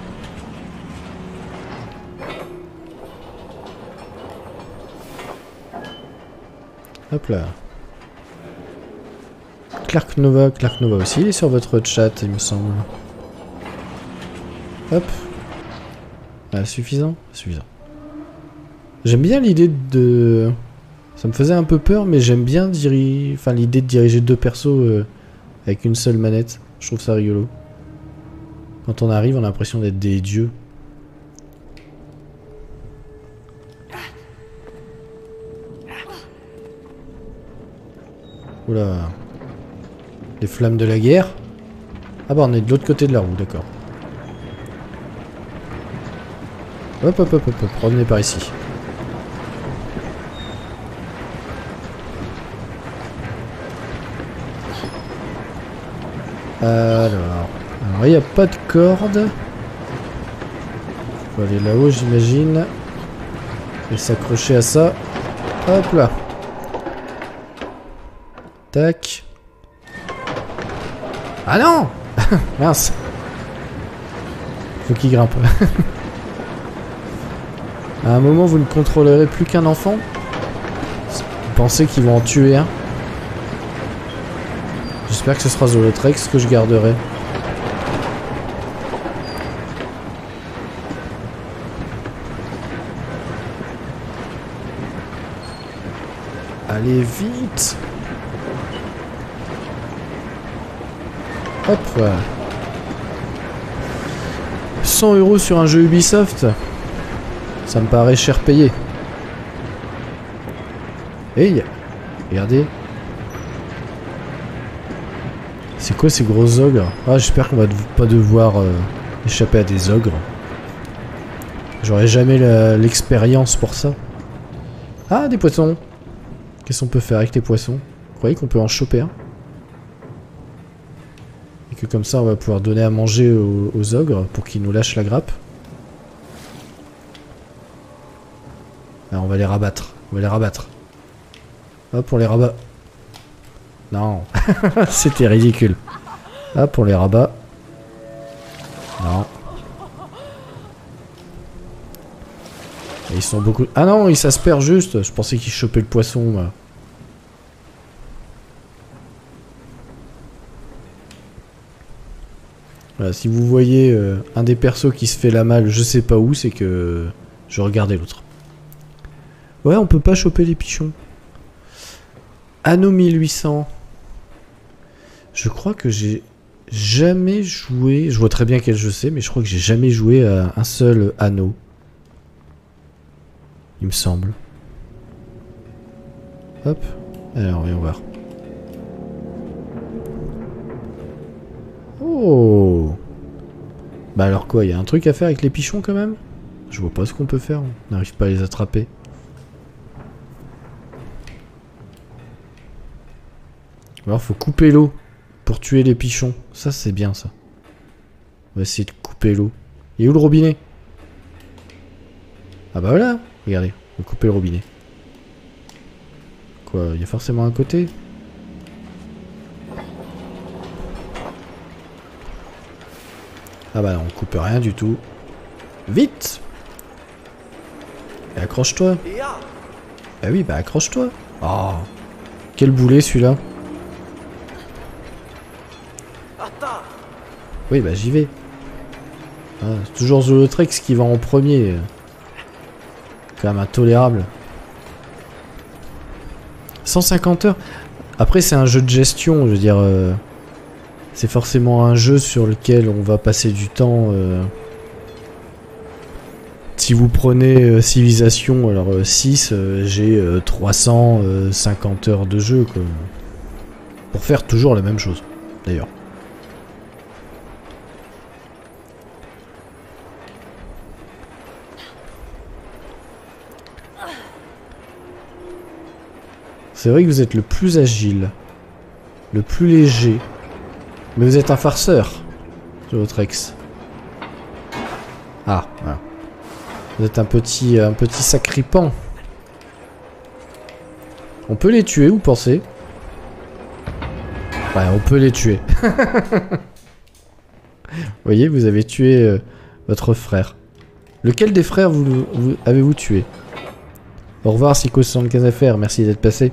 Hop là. Clark Nova aussi, il est sur votre chat, il me semble. Hop. Ah, suffisant? Suffisant. J'aime bien l'idée de... Ça me faisait un peu peur, mais j'aime bien l'idée de diriger deux persos avec une seule manette. Je trouve ça rigolo. Quand on arrive, on a l'impression d'être des dieux. Oula. Les flammes de la guerre. Ah bah on est de l'autre côté de la roue, d'accord. Hop, hop, hop, hop, hop, revenez par ici. Alors, il n'y a pas de corde. Faut aller là-haut, j'imagine. Et s'accrocher à ça. Hop là. Tac. Ah non. Mince. Faut qu'il grimpe. À un moment, vous ne contrôlerez plus qu'un enfant. Vous pensez qu'ils vont en tuer un? J'espère que ce sera Zootrex que je garderai. Allez vite. Hop. 100 € sur un jeu Ubisoft. Ça me paraît cher payé. Hey, regardez. C'est quoi ces gros ogres? Ah, j'espère qu'on va pas devoir échapper à des ogres. J'aurais jamais l'expérience pour ça. Ah, des poissons. Qu'est-ce qu'on peut faire avec les poissons? Vous croyez qu'on peut en choper un? Et que comme ça, on va pouvoir donner à manger aux ogres pour qu'ils nous lâchent la grappe. Alors, on va les rabattre. On va les rabattre. Hop, on les rabat. Non. C'était ridicule. Hop, on les rabat. Non. Et ils sont beaucoup... Ah non, ils s'aspergent juste. Je pensais qu'ils chopaient le poisson, moi. Voilà, si vous voyez un des persos qui se fait la malle, je sais pas où, c'est que je regardais l'autre. Ouais, on peut pas choper les pichons. Anno 1800. Je crois que j'ai jamais joué... Je vois très bien quel jeu c'est, mais je crois que j'ai jamais joué à un seul anneau. Il me semble. Hop. Alors, voyons voir. Oh. Bah alors quoi, il y a un truc à faire avec les pichons quand même? Je vois pas ce qu'on peut faire, on n'arrive pas à les attraper. Alors faut couper l'eau pour tuer les pichons. Ça c'est bien ça. On va essayer de couper l'eau. Et où le robinet? Ah bah voilà, regardez, on va couper le robinet. Quoi, il y a forcément un côté? Ah bah on coupe rien du tout. Vite! Et accroche-toi. Bah oui, bah accroche-toi. Oh, quel boulet celui-là. Oui, bah j'y vais. Ah, c'est toujours Zootrex qui va en premier. Quand même intolérable. 150 heures. Après, c'est un jeu de gestion, je veux dire. C'est forcément un jeu sur lequel on va passer du temps. Si vous prenez Civilization, alors 6, j'ai 350 heures de jeu, quoi. Pour faire toujours la même chose, d'ailleurs. C'est vrai que vous êtes le plus agile, le plus léger, mais vous êtes un farceur, Zootrex. Ah, voilà. Vous êtes un petit sacripant. On peut les tuer, vous pensez? Ouais, on peut les tuer. Vous voyez, vous avez tué votre frère. Lequel des frères avez-vous tué? Au revoir, Psycho75FR, merci d'être passé.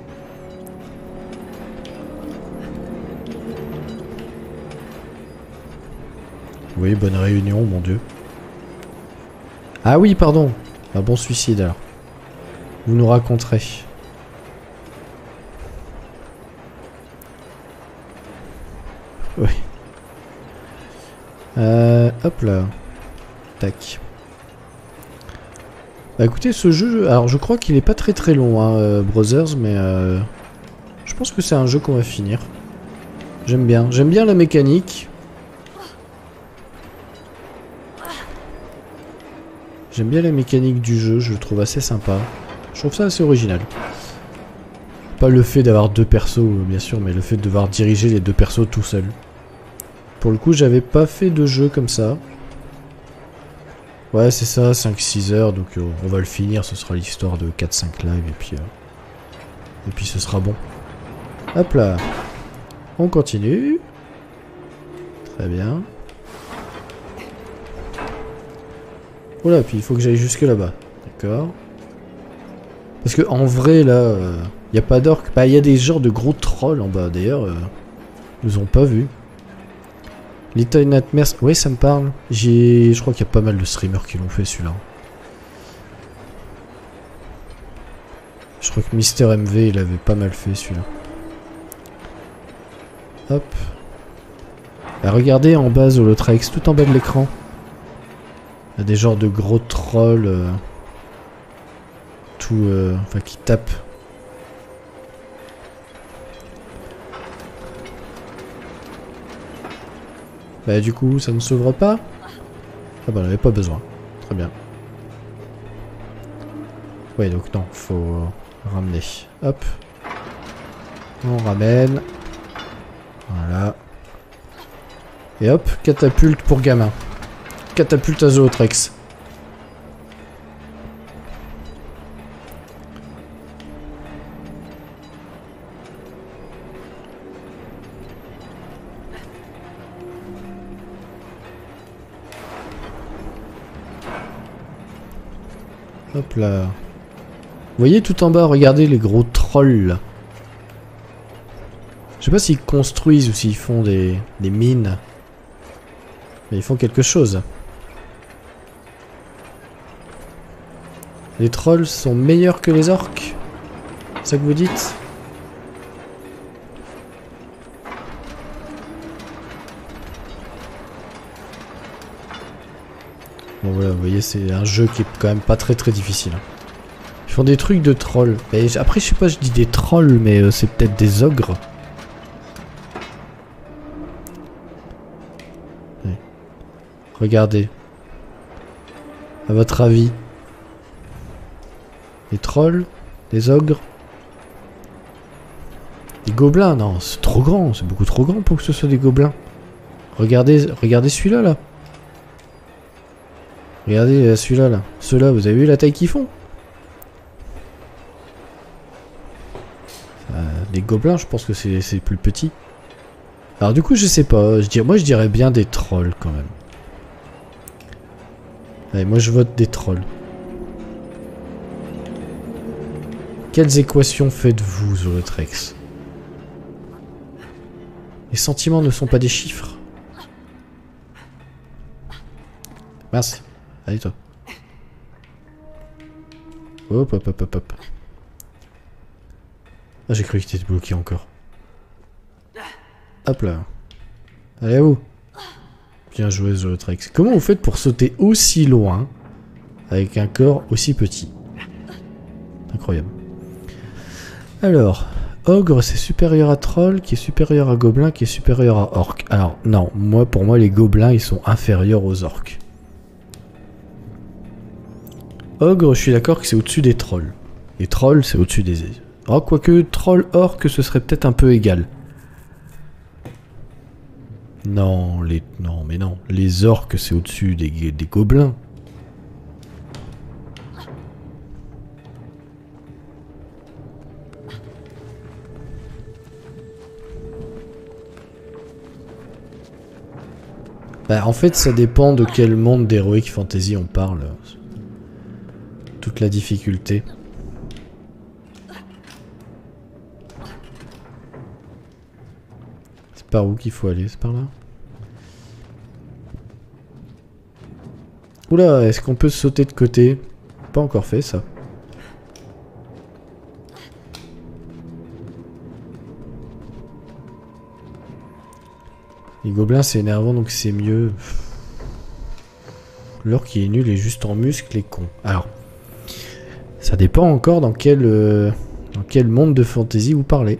Oui, bonne réunion, mon dieu. Ah oui, pardon. Un bon suicide, alors. Vous nous raconterez. Oui. Hop là. Tac. Bah écoutez, ce jeu... Alors, je crois qu'il est pas très long, hein, Brothers, mais... je pense que c'est un jeu qu'on va finir. J'aime bien. J'aime bien la mécanique. J'aime bien la mécanique du jeu, je le trouve assez sympa. Je trouve ça assez original. Pas le fait d'avoir deux persos, bien sûr, mais le fait de devoir diriger les deux persos tout seul. Pour le coup, j'avais pas fait de jeu comme ça. Ouais, c'est ça, 5-6 heures, donc on va le finir, ce sera l'histoire de 4-5 lives, et puis ce sera bon. Hop là. On continue. Très bien. Voilà, puis il faut que j'aille jusque là-bas. D'accord. Parce que en vrai, là, il n'y a pas d'orques. Bah, il y a des genres de gros trolls en bas. D'ailleurs, ils nous ont pas vus. Little Nightmares. Ouais, ça me parle. Je crois qu'il y a pas mal de streamers qui l'ont fait, celui-là. Je crois que Mister MV, il avait pas mal fait, celui-là. Hop. Bah, regardez en bas, Zootrex, tout en bas de l'écran. Il y a des genres de gros trolls enfin qui tapent. Bah du coup ça ne s'ouvre pas. Ah bah on n'avait pas besoin. Très bien. Ouais donc non, faut ramener. Hop. On ramène. Voilà. Et hop, catapulte pour gamin. Catapulte à Zootrex. Hop là. Vous voyez tout en bas, regardez les gros trolls là. Je sais pas s'ils construisent ou s'ils font des mines. Mais ils font quelque chose. Les trolls sont meilleurs que les orques? C'est ça que vous dites? Bon voilà, vous voyez, c'est un jeu qui est quand même pas très difficile. Ils font des trucs de trolls. Mais après, je sais pas, je dis des trolls, mais c'est peut-être des ogres. Ouais. Regardez. À votre avis, des trolls, des ogres, des gobelins? Non, c'est trop grand, c'est beaucoup trop grand pour que ce soit des gobelins. Regardez celui-là, là. Regardez celui-là, là. Ceux-là, vous avez vu la taille qu'ils font? Les gobelins, je pense que c'est plus petit. Alors du coup, je sais pas. Moi, je dirais bien des trolls, quand même. Allez, moi, je vote des trolls. Quelles équations faites-vous, Zootrex? Les sentiments ne sont pas des chiffres. Mince. Allez, toi. Hop, hop, hop, hop, hop. Ah, j'ai cru que t'étais bloqué encore. Hop là. Allez, à vous. Bien joué, Zootrex. Comment vous faites pour sauter aussi loin avec un corps aussi petit? Incroyable. Alors, ogre, c'est supérieur à troll, qui est supérieur à gobelin, qui est supérieur à orc. Alors, non, pour moi, les gobelins, ils sont inférieurs aux orques. Ogre, je suis d'accord que c'est au-dessus des trolls. Les trolls, c'est au-dessus des... Oh, quoique, troll, orc, ce serait peut-être un peu égal. Non, non, mais non. Les orques, c'est au-dessus des gobelins. Bah, en fait, ça dépend de quel monde d'Heroic Fantasy on parle. Toute la difficulté. C'est par où qu'il faut aller? C'est par là? Oula, est-ce qu'on peut sauter de côté? Pas encore fait, ça. Les gobelins, c'est énervant, donc c'est mieux. L'orc qui est nul est juste en muscle et con. Alors, ça dépend encore dans quel monde de fantasy vous parlez.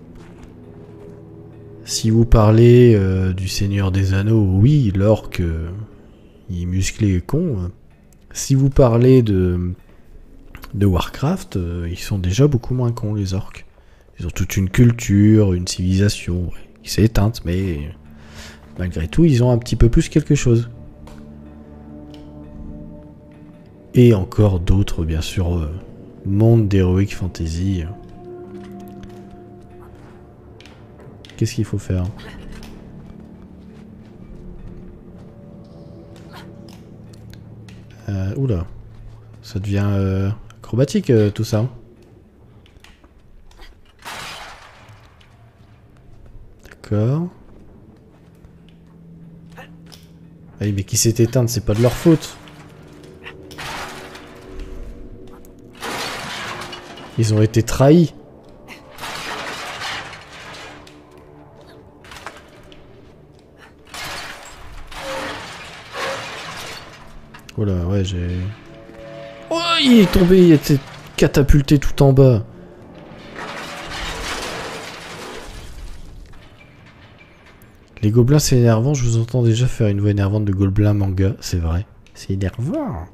Si vous parlez du Seigneur des Anneaux, oui, l'orc, il est musclé et con. Si vous parlez de Warcraft, ils sont déjà beaucoup moins cons, les orcs. Ils ont toute une culture, une civilisation qui s'est éteinte, mais malgré tout, ils ont un petit peu plus quelque chose. Et encore d'autres, bien sûr, mondes d'Heroic Fantasy. Qu'est-ce qu'il faut faire? Oula. Ça devient acrobatique, tout ça. D'accord. Ah oui, mais qui s'est éteinte, c'est pas de leur faute. Ils ont été trahis. Oh là, ouais, j'ai... Oh, il est tombé, il était catapulté tout en bas. Les gobelins, c'est énervant. Je vous entends déjà faire une voix énervante de gobelin manga. C'est vrai. C'est énervant.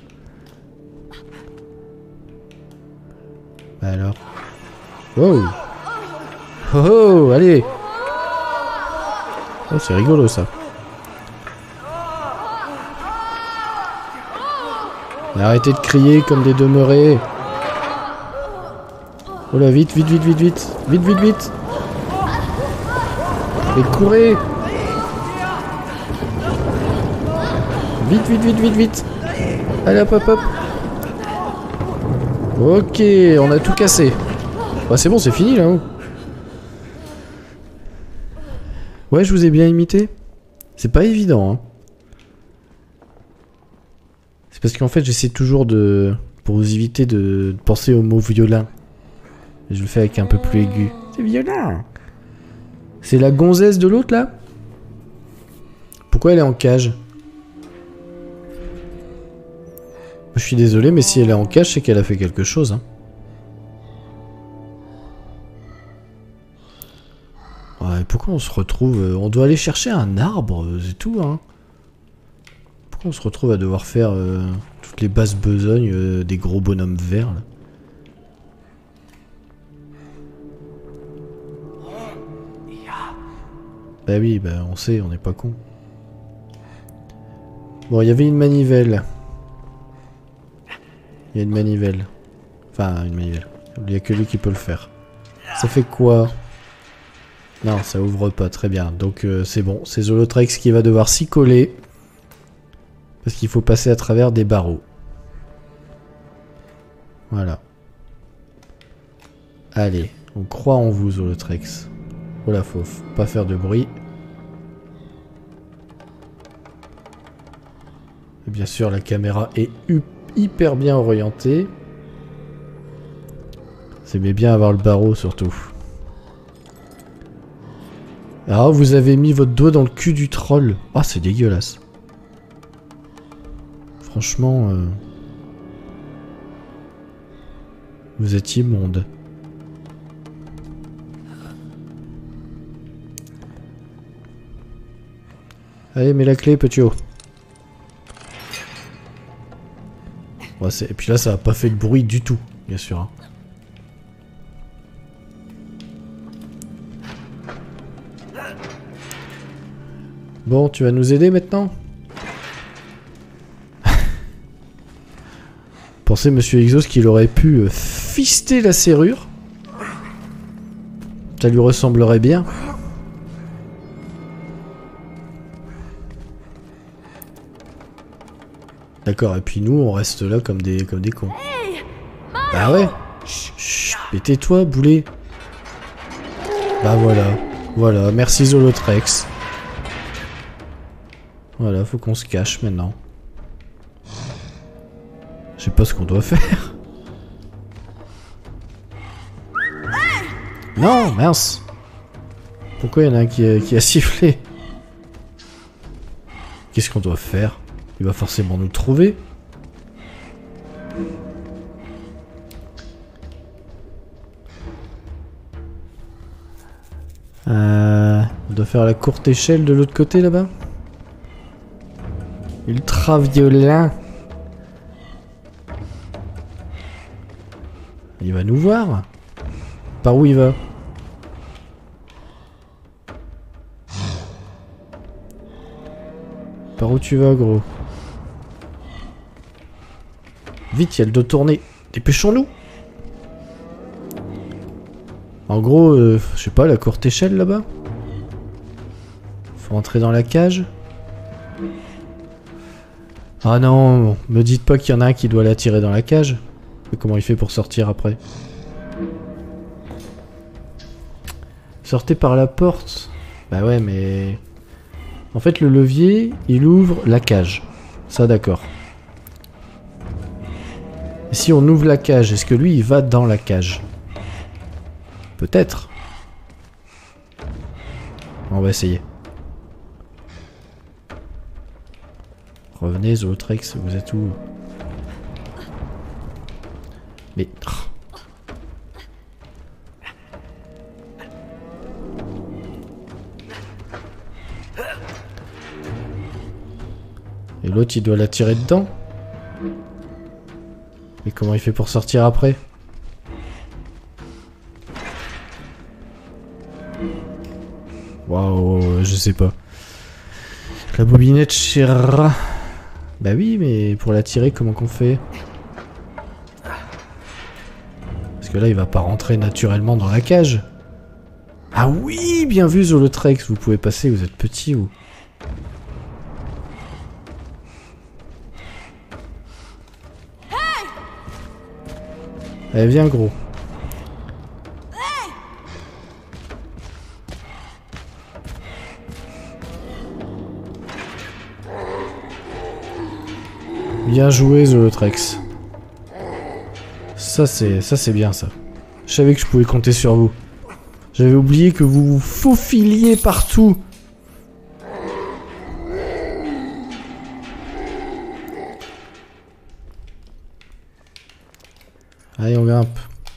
Bah alors. Wow. Oh oh, allez. Oh, c'est rigolo ça. Arrêtez de crier comme des demeurés. Oh là, vite, vite, vite, vite, vite. Vite, vite, vite. Et courez. Vite, vite, vite, vite, vite. Allez, hop, hop, hop. Ok, on a tout cassé. Bah, c'est bon, c'est fini là. Ouais, je vous ai bien imité. C'est pas évident, hein. C'est parce qu'en fait, j'essaie toujours de... Pour vous éviter de penser au mot violin. Et je le fais avec un peu plus aigu. C'est violin. C'est la gonzesse de l'autre, là? Pourquoi elle est en cage? Je suis désolé, mais si elle est en cage, c'est qu'elle a fait quelque chose. Hein. Ouais, pourquoi on se retrouve... on doit aller chercher un arbre, c'est tout, hein. Pourquoi on se retrouve à devoir faire toutes les basses besognes des gros bonhommes verts, là? Bah oui, bah on sait, on n'est pas con. Bon, il y avait une manivelle. Il y a une manivelle. Enfin, une manivelle. Il n'y a que lui qui peut le faire. Ça fait quoi? Non, ça ouvre pas, très bien. Donc c'est bon, c'est Zolotrex qui va devoir s'y coller. Parce qu'il faut passer à travers des barreaux. Voilà. Allez, on croit en vous, Zolotrex. Oh là, faut pas faire de bruit. Et bien sûr, la caméra est hyper bien orientée. C'est bien avoir le barreau, surtout. Ah, vous avez mis votre doigt dans le cul du troll. Ah, c'est dégueulasse. Franchement... vous êtes immonde. Allez, mets la clé, petit haut. Ouais, et puis là, ça a pas fait de bruit du tout, bien sûr. Hein. Bon, tu vas nous aider maintenant? Pensez, Monsieur Exos, qu'il aurait pu fister la serrure. Ça lui ressemblerait bien. D'accord, et puis nous, on reste là comme des cons. Bah ouais. Chut, mais tais-toi, boulet. Bah voilà. Voilà, merci Zolotrex. Voilà, faut qu'on se cache maintenant. Je sais pas ce qu'on doit faire. Non, mince. Pourquoi il y en a un qui a sifflé? Qu'est-ce qu'on doit faire? Il va forcément nous trouver. On doit faire la courte échelle de l'autre côté là-bas. Ultra violent. Il va nous voir. Par où il va? Par où tu vas, gros? Vite, il y a le dos tourné. Dépêchons-nous. En gros, je sais pas, la courte échelle là-bas. Faut rentrer dans la cage. Ah non, me dites pas qu'il y en a un qui doit la tirer dans la cage. Mais comment il fait pour sortir après? Sortez par la porte. Bah ouais, mais... En fait, le levier, il ouvre la cage. Ça, d'accord. Et si on ouvre la cage, est-ce que lui, il va dans la cage? Peut-être. On va essayer. Revenez, Zolotrex, vous êtes où? Mais... Et l'autre, il doit la tirer dedans. Mais comment il fait pour sortir après? Waouh, je sais pas. La bobinette chère. Bah oui, mais pour la tirer, comment qu'on fait? Parce que là, il va pas rentrer naturellement dans la cage. Ah oui, bien vu, Zolotrex. Vous pouvez passer, vous êtes petit ou... Allez, viens, gros. Bien joué, Zootrex. Ça c'est bien ça. Je savais que je pouvais compter sur vous. J'avais oublié que vous vous faufiliez partout. Allez, on grimpe.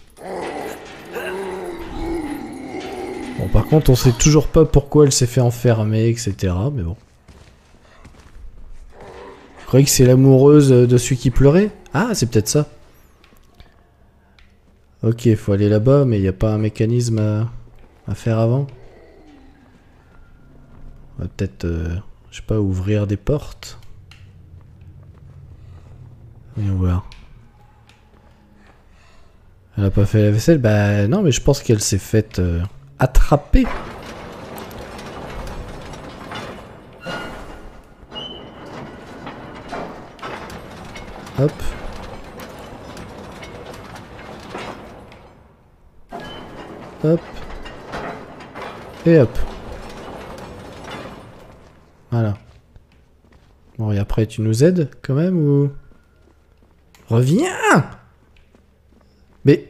Bon, par contre, on sait toujours pas pourquoi elle s'est fait enfermer, etc. Mais bon. Vous croyez que c'est l'amoureuse de celui qui pleurait? Ah, c'est peut-être ça. Ok, faut aller là-bas, mais il n'y a pas un mécanisme à faire avant. On va peut-être, je sais pas, ouvrir des portes. Voyons voir. Elle a pas fait la vaisselle? Bah non, mais je pense qu'elle s'est faite attraper. Hop. Hop. Et hop. Voilà. Bon, et après, tu nous aides quand même ou... Reviens! Mais...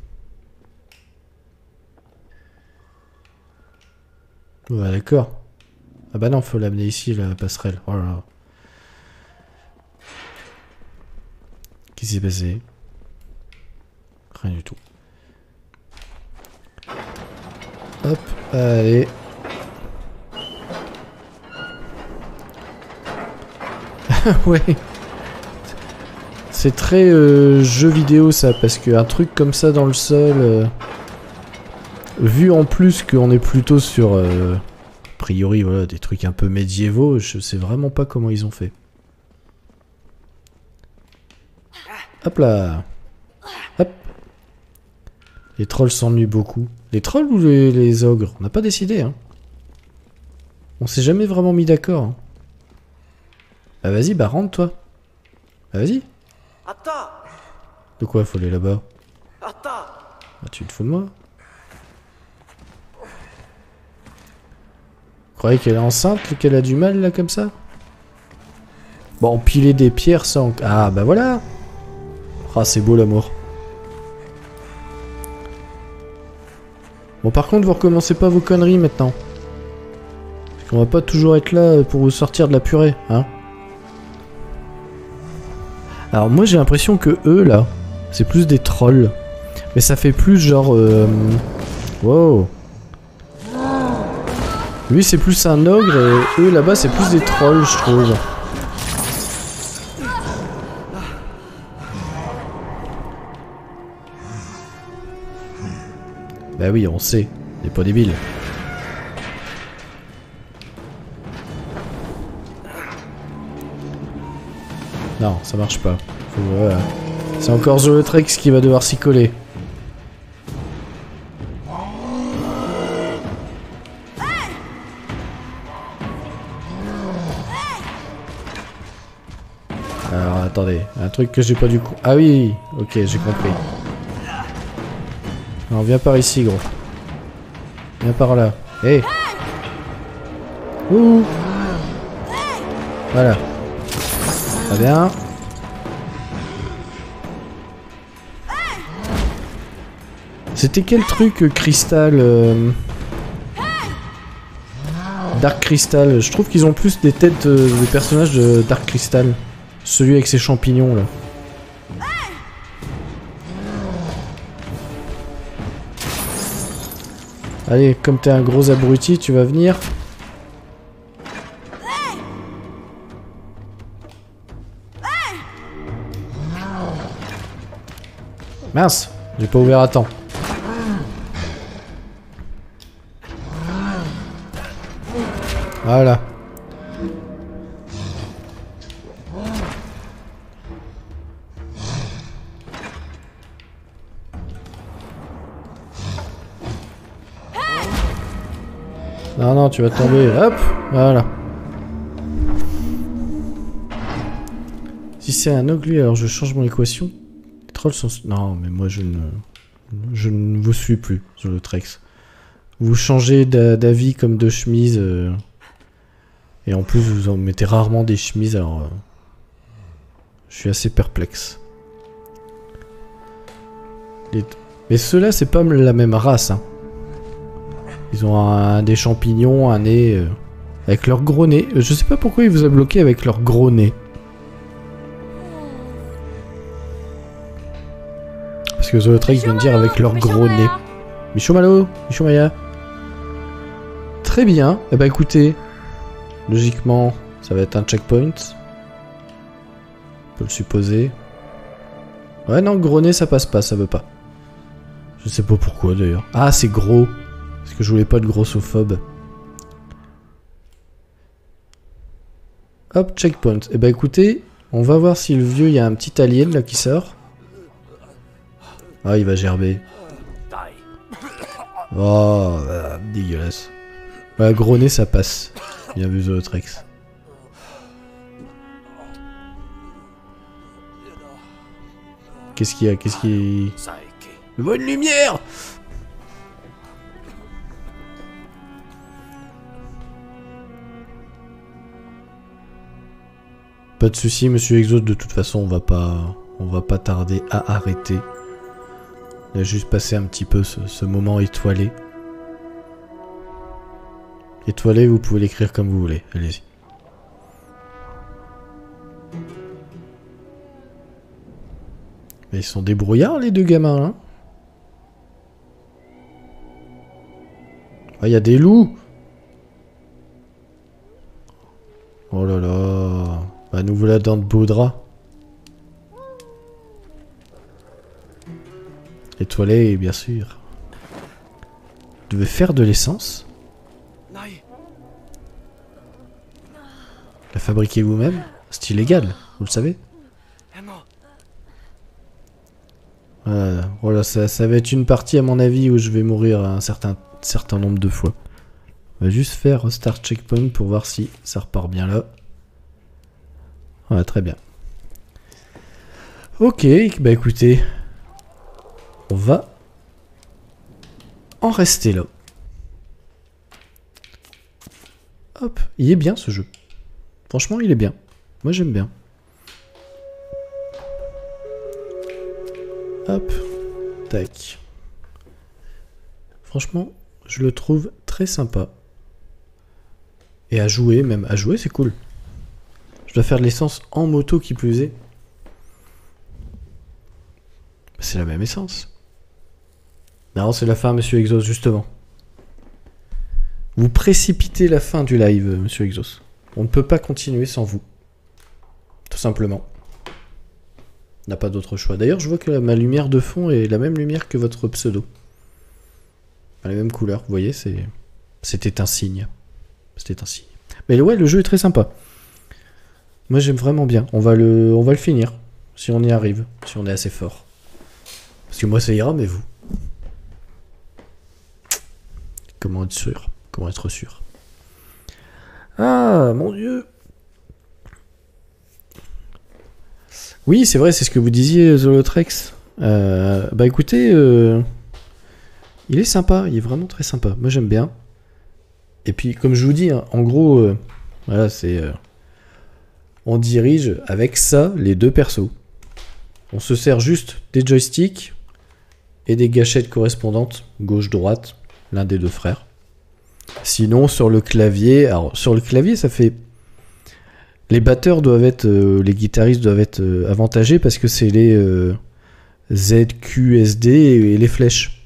Ouais, d'accord. Ah bah non, faut l'amener ici, la passerelle. Oh là là. Qu'est-ce qui s'est passé? Rien du tout. Hop, allez. Ouais. C'est très jeu vidéo ça, parce qu'un truc comme ça dans le sol, vu en plus qu'on est plutôt sur, a priori, voilà, des trucs un peu médiévaux, je sais vraiment pas comment ils ont fait. Hop là. Hop. Les trolls s'ennuient beaucoup. Les trolls ou les ogres? On n'a pas décidé, hein. On s'est jamais vraiment mis d'accord. Hein. Bah vas-y, bah rentre toi. Bah vas-y. De quoi faut aller là-bas? Bah tu te fous de moi? Vous croyez qu'elle est enceinte, qu'elle a du mal là comme ça? Bon, empiler des pierres sans... Ah bah voilà. Ah c'est beau l'amour. Bon par contre vous recommencez pas vos conneries maintenant. Parce qu'on va pas toujours être là pour vous sortir de la purée, hein. Alors moi j'ai l'impression que eux là, c'est plus des trolls. Mais ça fait plus genre... Wow. Lui c'est plus un ogre et eux là-bas c'est plus des trolls je trouve. Bah oui on sait, on est pas débiles. Non, ça marche pas. C'est encore Zootrex qui va devoir s'y coller. Alors attendez, un truc que j'ai pas du coup. Ah oui, ok, j'ai compris. Alors viens par ici gros. Viens par là. Hé hey. Ouh. Voilà. Très bien. C'était quel truc Crystal Dark Crystal. Je trouve qu'ils ont plus des têtes de personnages de Dark Crystal. Celui avec ses champignons là. Allez, comme t'es un gros abruti, tu vas venir. Mince, j'ai pas ouvert à temps. Voilà. Non, non, tu vas tomber. Hop, voilà. Si c'est un ogre, alors je change mon équation. Les trolls sont... Non, mais moi je ne vous suis plus, Zootrex. Vous changez d'avis comme de chemise. Et en plus, vous en mettez rarement des chemises, alors... Je suis assez perplexe. Mais ceux-là, c'est pas la même race. Hein. Ils ont des champignons, un nez... avec leur gros nez. Je sais pas pourquoi il vous a bloqué avec leur gros nez. Parce que Zolotrex vient de dire avec leur gros nez. Michou Malo, Michou Maya. Très bien. Eh ben écoutez, logiquement, ça va être un checkpoint. On peut le supposer. Ouais, non, gros nez, ça passe pas, ça veut pas. Je sais pas pourquoi d'ailleurs. Ah, c'est gros. Parce que je voulais pas de grossophobe. Hop, checkpoint. Eh ben écoutez, on va voir si le vieux, il y a un petit alien là qui sort. Ah, il va gerber. Oh, dégueulasse. Ouais, gros nez, ça passe. Bien vu, Zolotrex. Qu'est-ce qu'il y a? Qu'est-ce qui... Je vois une lumière! Pas de soucis, monsieur Exos, de toute façon, on va pas tarder à arrêter. On a juste passé un petit peu ce moment étoilé. Étoilé, vous pouvez l'écrire comme vous voulez, allez-y. Mais ils sont débrouillards, les deux gamins, hein. Ah, il y a des loups! Oh là là... Bah, nous voilà dans de beaux draps. Étoilé, bien sûr. Vous devez faire de l'essence? La fabriquer vous-même? C'est illégal, vous le savez? Voilà, ça va être une partie à mon avis où je vais mourir un certain nombre de fois. On va juste faire start checkpoint pour voir si ça repart bien là. Ouais, très bien. Ok, bah écoutez, on va en rester là. Hop, il est bien ce jeu. Franchement, il est bien. Moi, j'aime bien. Hop, tac. Franchement, je le trouve très sympa. Et à jouer, même. À jouer, c'est cool. Je dois faire de l'essence en moto qui plus est. C'est la même essence. Non, c'est la fin, monsieur Exos, justement. Vous précipitez la fin du live, monsieur Exos. On ne peut pas continuer sans vous. Tout simplement. On n'a pas d'autre choix. D'ailleurs, je vois que ma lumière de fond est la même lumière que votre pseudo. La même couleur, vous voyez, c'était un signe. C'était un signe. Mais ouais, le jeu est très sympa. Moi, j'aime vraiment bien. On va le finir, si on y arrive, si on est assez fort. Parce que moi, ça ira, mais vous. Comment être sûr? Comment être sûr? Ah, mon Dieu! Oui, c'est vrai, c'est ce que vous disiez, Zolotrex. Bah écoutez, il est sympa, il est vraiment très sympa. Moi, j'aime bien. Et puis, comme je vous dis, hein, en gros, voilà, c'est... on dirige avec ça les deux persos. On se sert juste des joysticks et des gâchettes correspondantes, gauche-droite, l'un des deux frères. Sinon, sur le clavier... Alors, sur le clavier, ça fait... Les batteurs doivent être... les guitaristes doivent être avantagés parce que c'est les ZQSD et les flèches.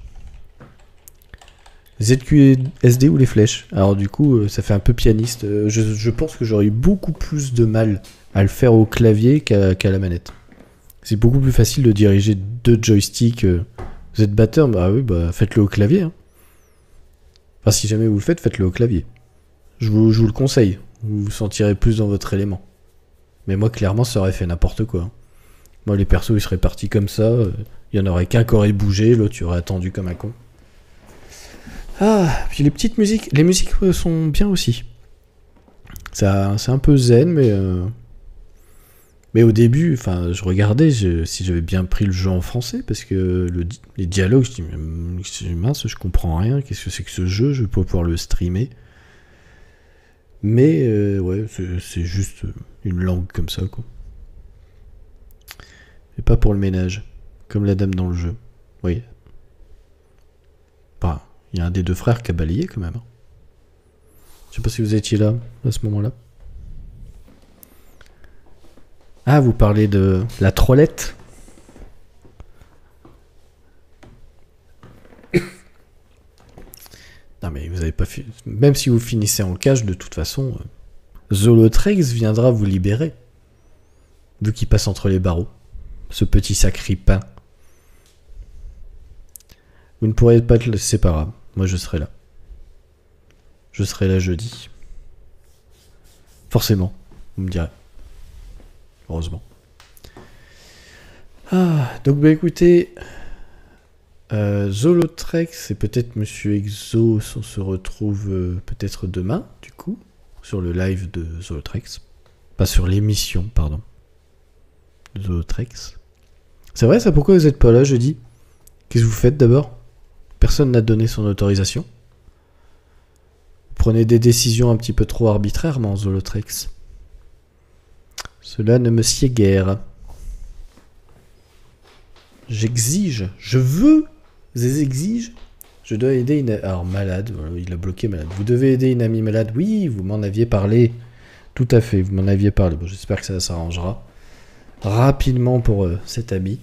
ZQSD ou les flèches. Alors du coup, ça fait un peu pianiste. Je pense que j'aurais eu beaucoup plus de mal à le faire au clavier qu'à la manette. C'est beaucoup plus facile de diriger deux joysticks. Vous êtes batteur, bah oui, bah faites-le au clavier. Hein. Enfin, si jamais vous le faites, faites-le au clavier. Je vous le conseille. Vous vous sentirez plus dans votre élément. Mais moi, clairement, ça aurait fait n'importe quoi. Moi, les persos, ils seraient partis comme ça. Il y en aurait qu'un qui aurait bougé, l'autre, tu aurais attendu comme un con. Ah, puis les petites musiques. Les musiques sont bien aussi. C'est un peu zen, mais au début, enfin, je regardais si j'avais bien pris le jeu en français, parce que les dialogues, je dis, mince, je comprends rien, qu'est-ce que c'est que ce jeu, je vais pas pouvoir le streamer. Mais, ouais, c'est juste une langue comme ça, quoi. Et pas pour le ménage. Comme la dame dans le jeu. Oui. Bah, il y a un des deux frères qui a balayé quand même. Je sais pas si vous étiez là, à ce moment-là. Ah, vous parlez de la trollette. Non mais vous avez pas fini. Même si vous finissez en cage, de toute façon, Zolotrex viendra vous libérer. Vu qu'il passe entre les barreaux. Ce petit sacripin. Vous ne pourrez pas être séparable. Moi je serai là. Je serai là jeudi. Forcément, vous me direz. Heureusement. Ah, donc bah écoutez... Zolotrex et peut-être Monsieur Exos, on se retrouve peut-être demain, du coup, sur le live de Zolotrex. Pas sur l'émission, pardon. De Zolotrex. C'est vrai ça, pourquoi vous êtes pas là jeudi? Qu'est-ce que vous faites d'abord? Personne n'a donné son autorisation. Vous prenez des décisions un petit peu trop arbitrairement, Zolotrex. Cela ne me sied guère. J'exige, je veux, exige. Je dois aider une... Alors, malade, il a bloqué malade. Vous devez aider une amie malade. Oui, vous m'en aviez parlé. Tout à fait, vous m'en aviez parlé. Bon, j'espère que ça s'arrangera rapidement pour cet ami.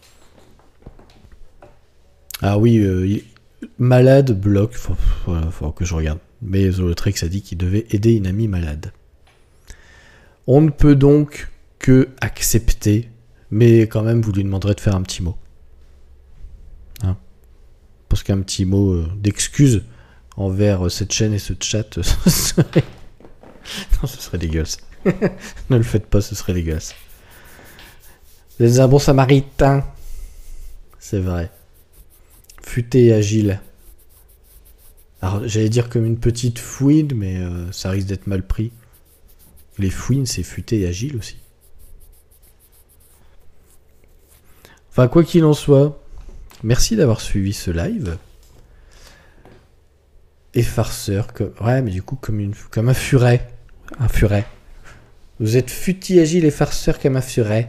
Ah oui, malade, bloque. Faut que je regarde. Mais Zolotrex a dit qu'il devait aider une amie malade. On ne peut donc que accepter... Mais quand même, vous lui demanderez de faire un petit mot. Hein? Parce qu'un petit mot d'excuse envers cette chaîne et ce chat, ce serait... Non, ce serait dégueulasse. Ne le faites pas, ce serait dégueulasse. Vous êtes un bon samaritain. C'est vrai. Futé et agile. Alors, j'allais dire comme une petite fouine, mais ça risque d'être mal pris. Les fouines, c'est futé et agile aussi. Enfin, quoi qu'il en soit, merci d'avoir suivi ce live. Et farceur, ouais, mais du coup, comme un furet. Un furet. Vous êtes futil, agile et farceur comme un furet.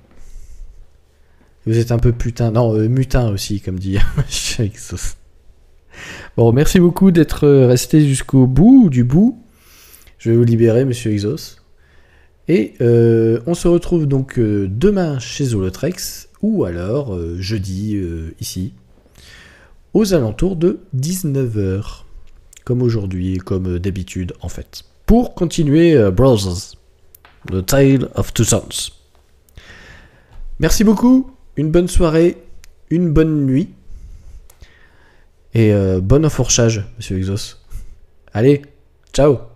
Vous êtes un peu putain. Non, mutin aussi, comme dit Exos. Bon, merci beaucoup d'être resté jusqu'au bout du bout. Je vais vous libérer, monsieur Exos. Et on se retrouve donc demain chez Zolotrex. Ou alors jeudi ici, aux alentours de 19h, comme aujourd'hui et comme d'habitude en fait, pour continuer Brothers, The Tale of Two Sons. Merci beaucoup, une bonne soirée, une bonne nuit, et bon enfourchage, monsieur Exos. Allez, ciao.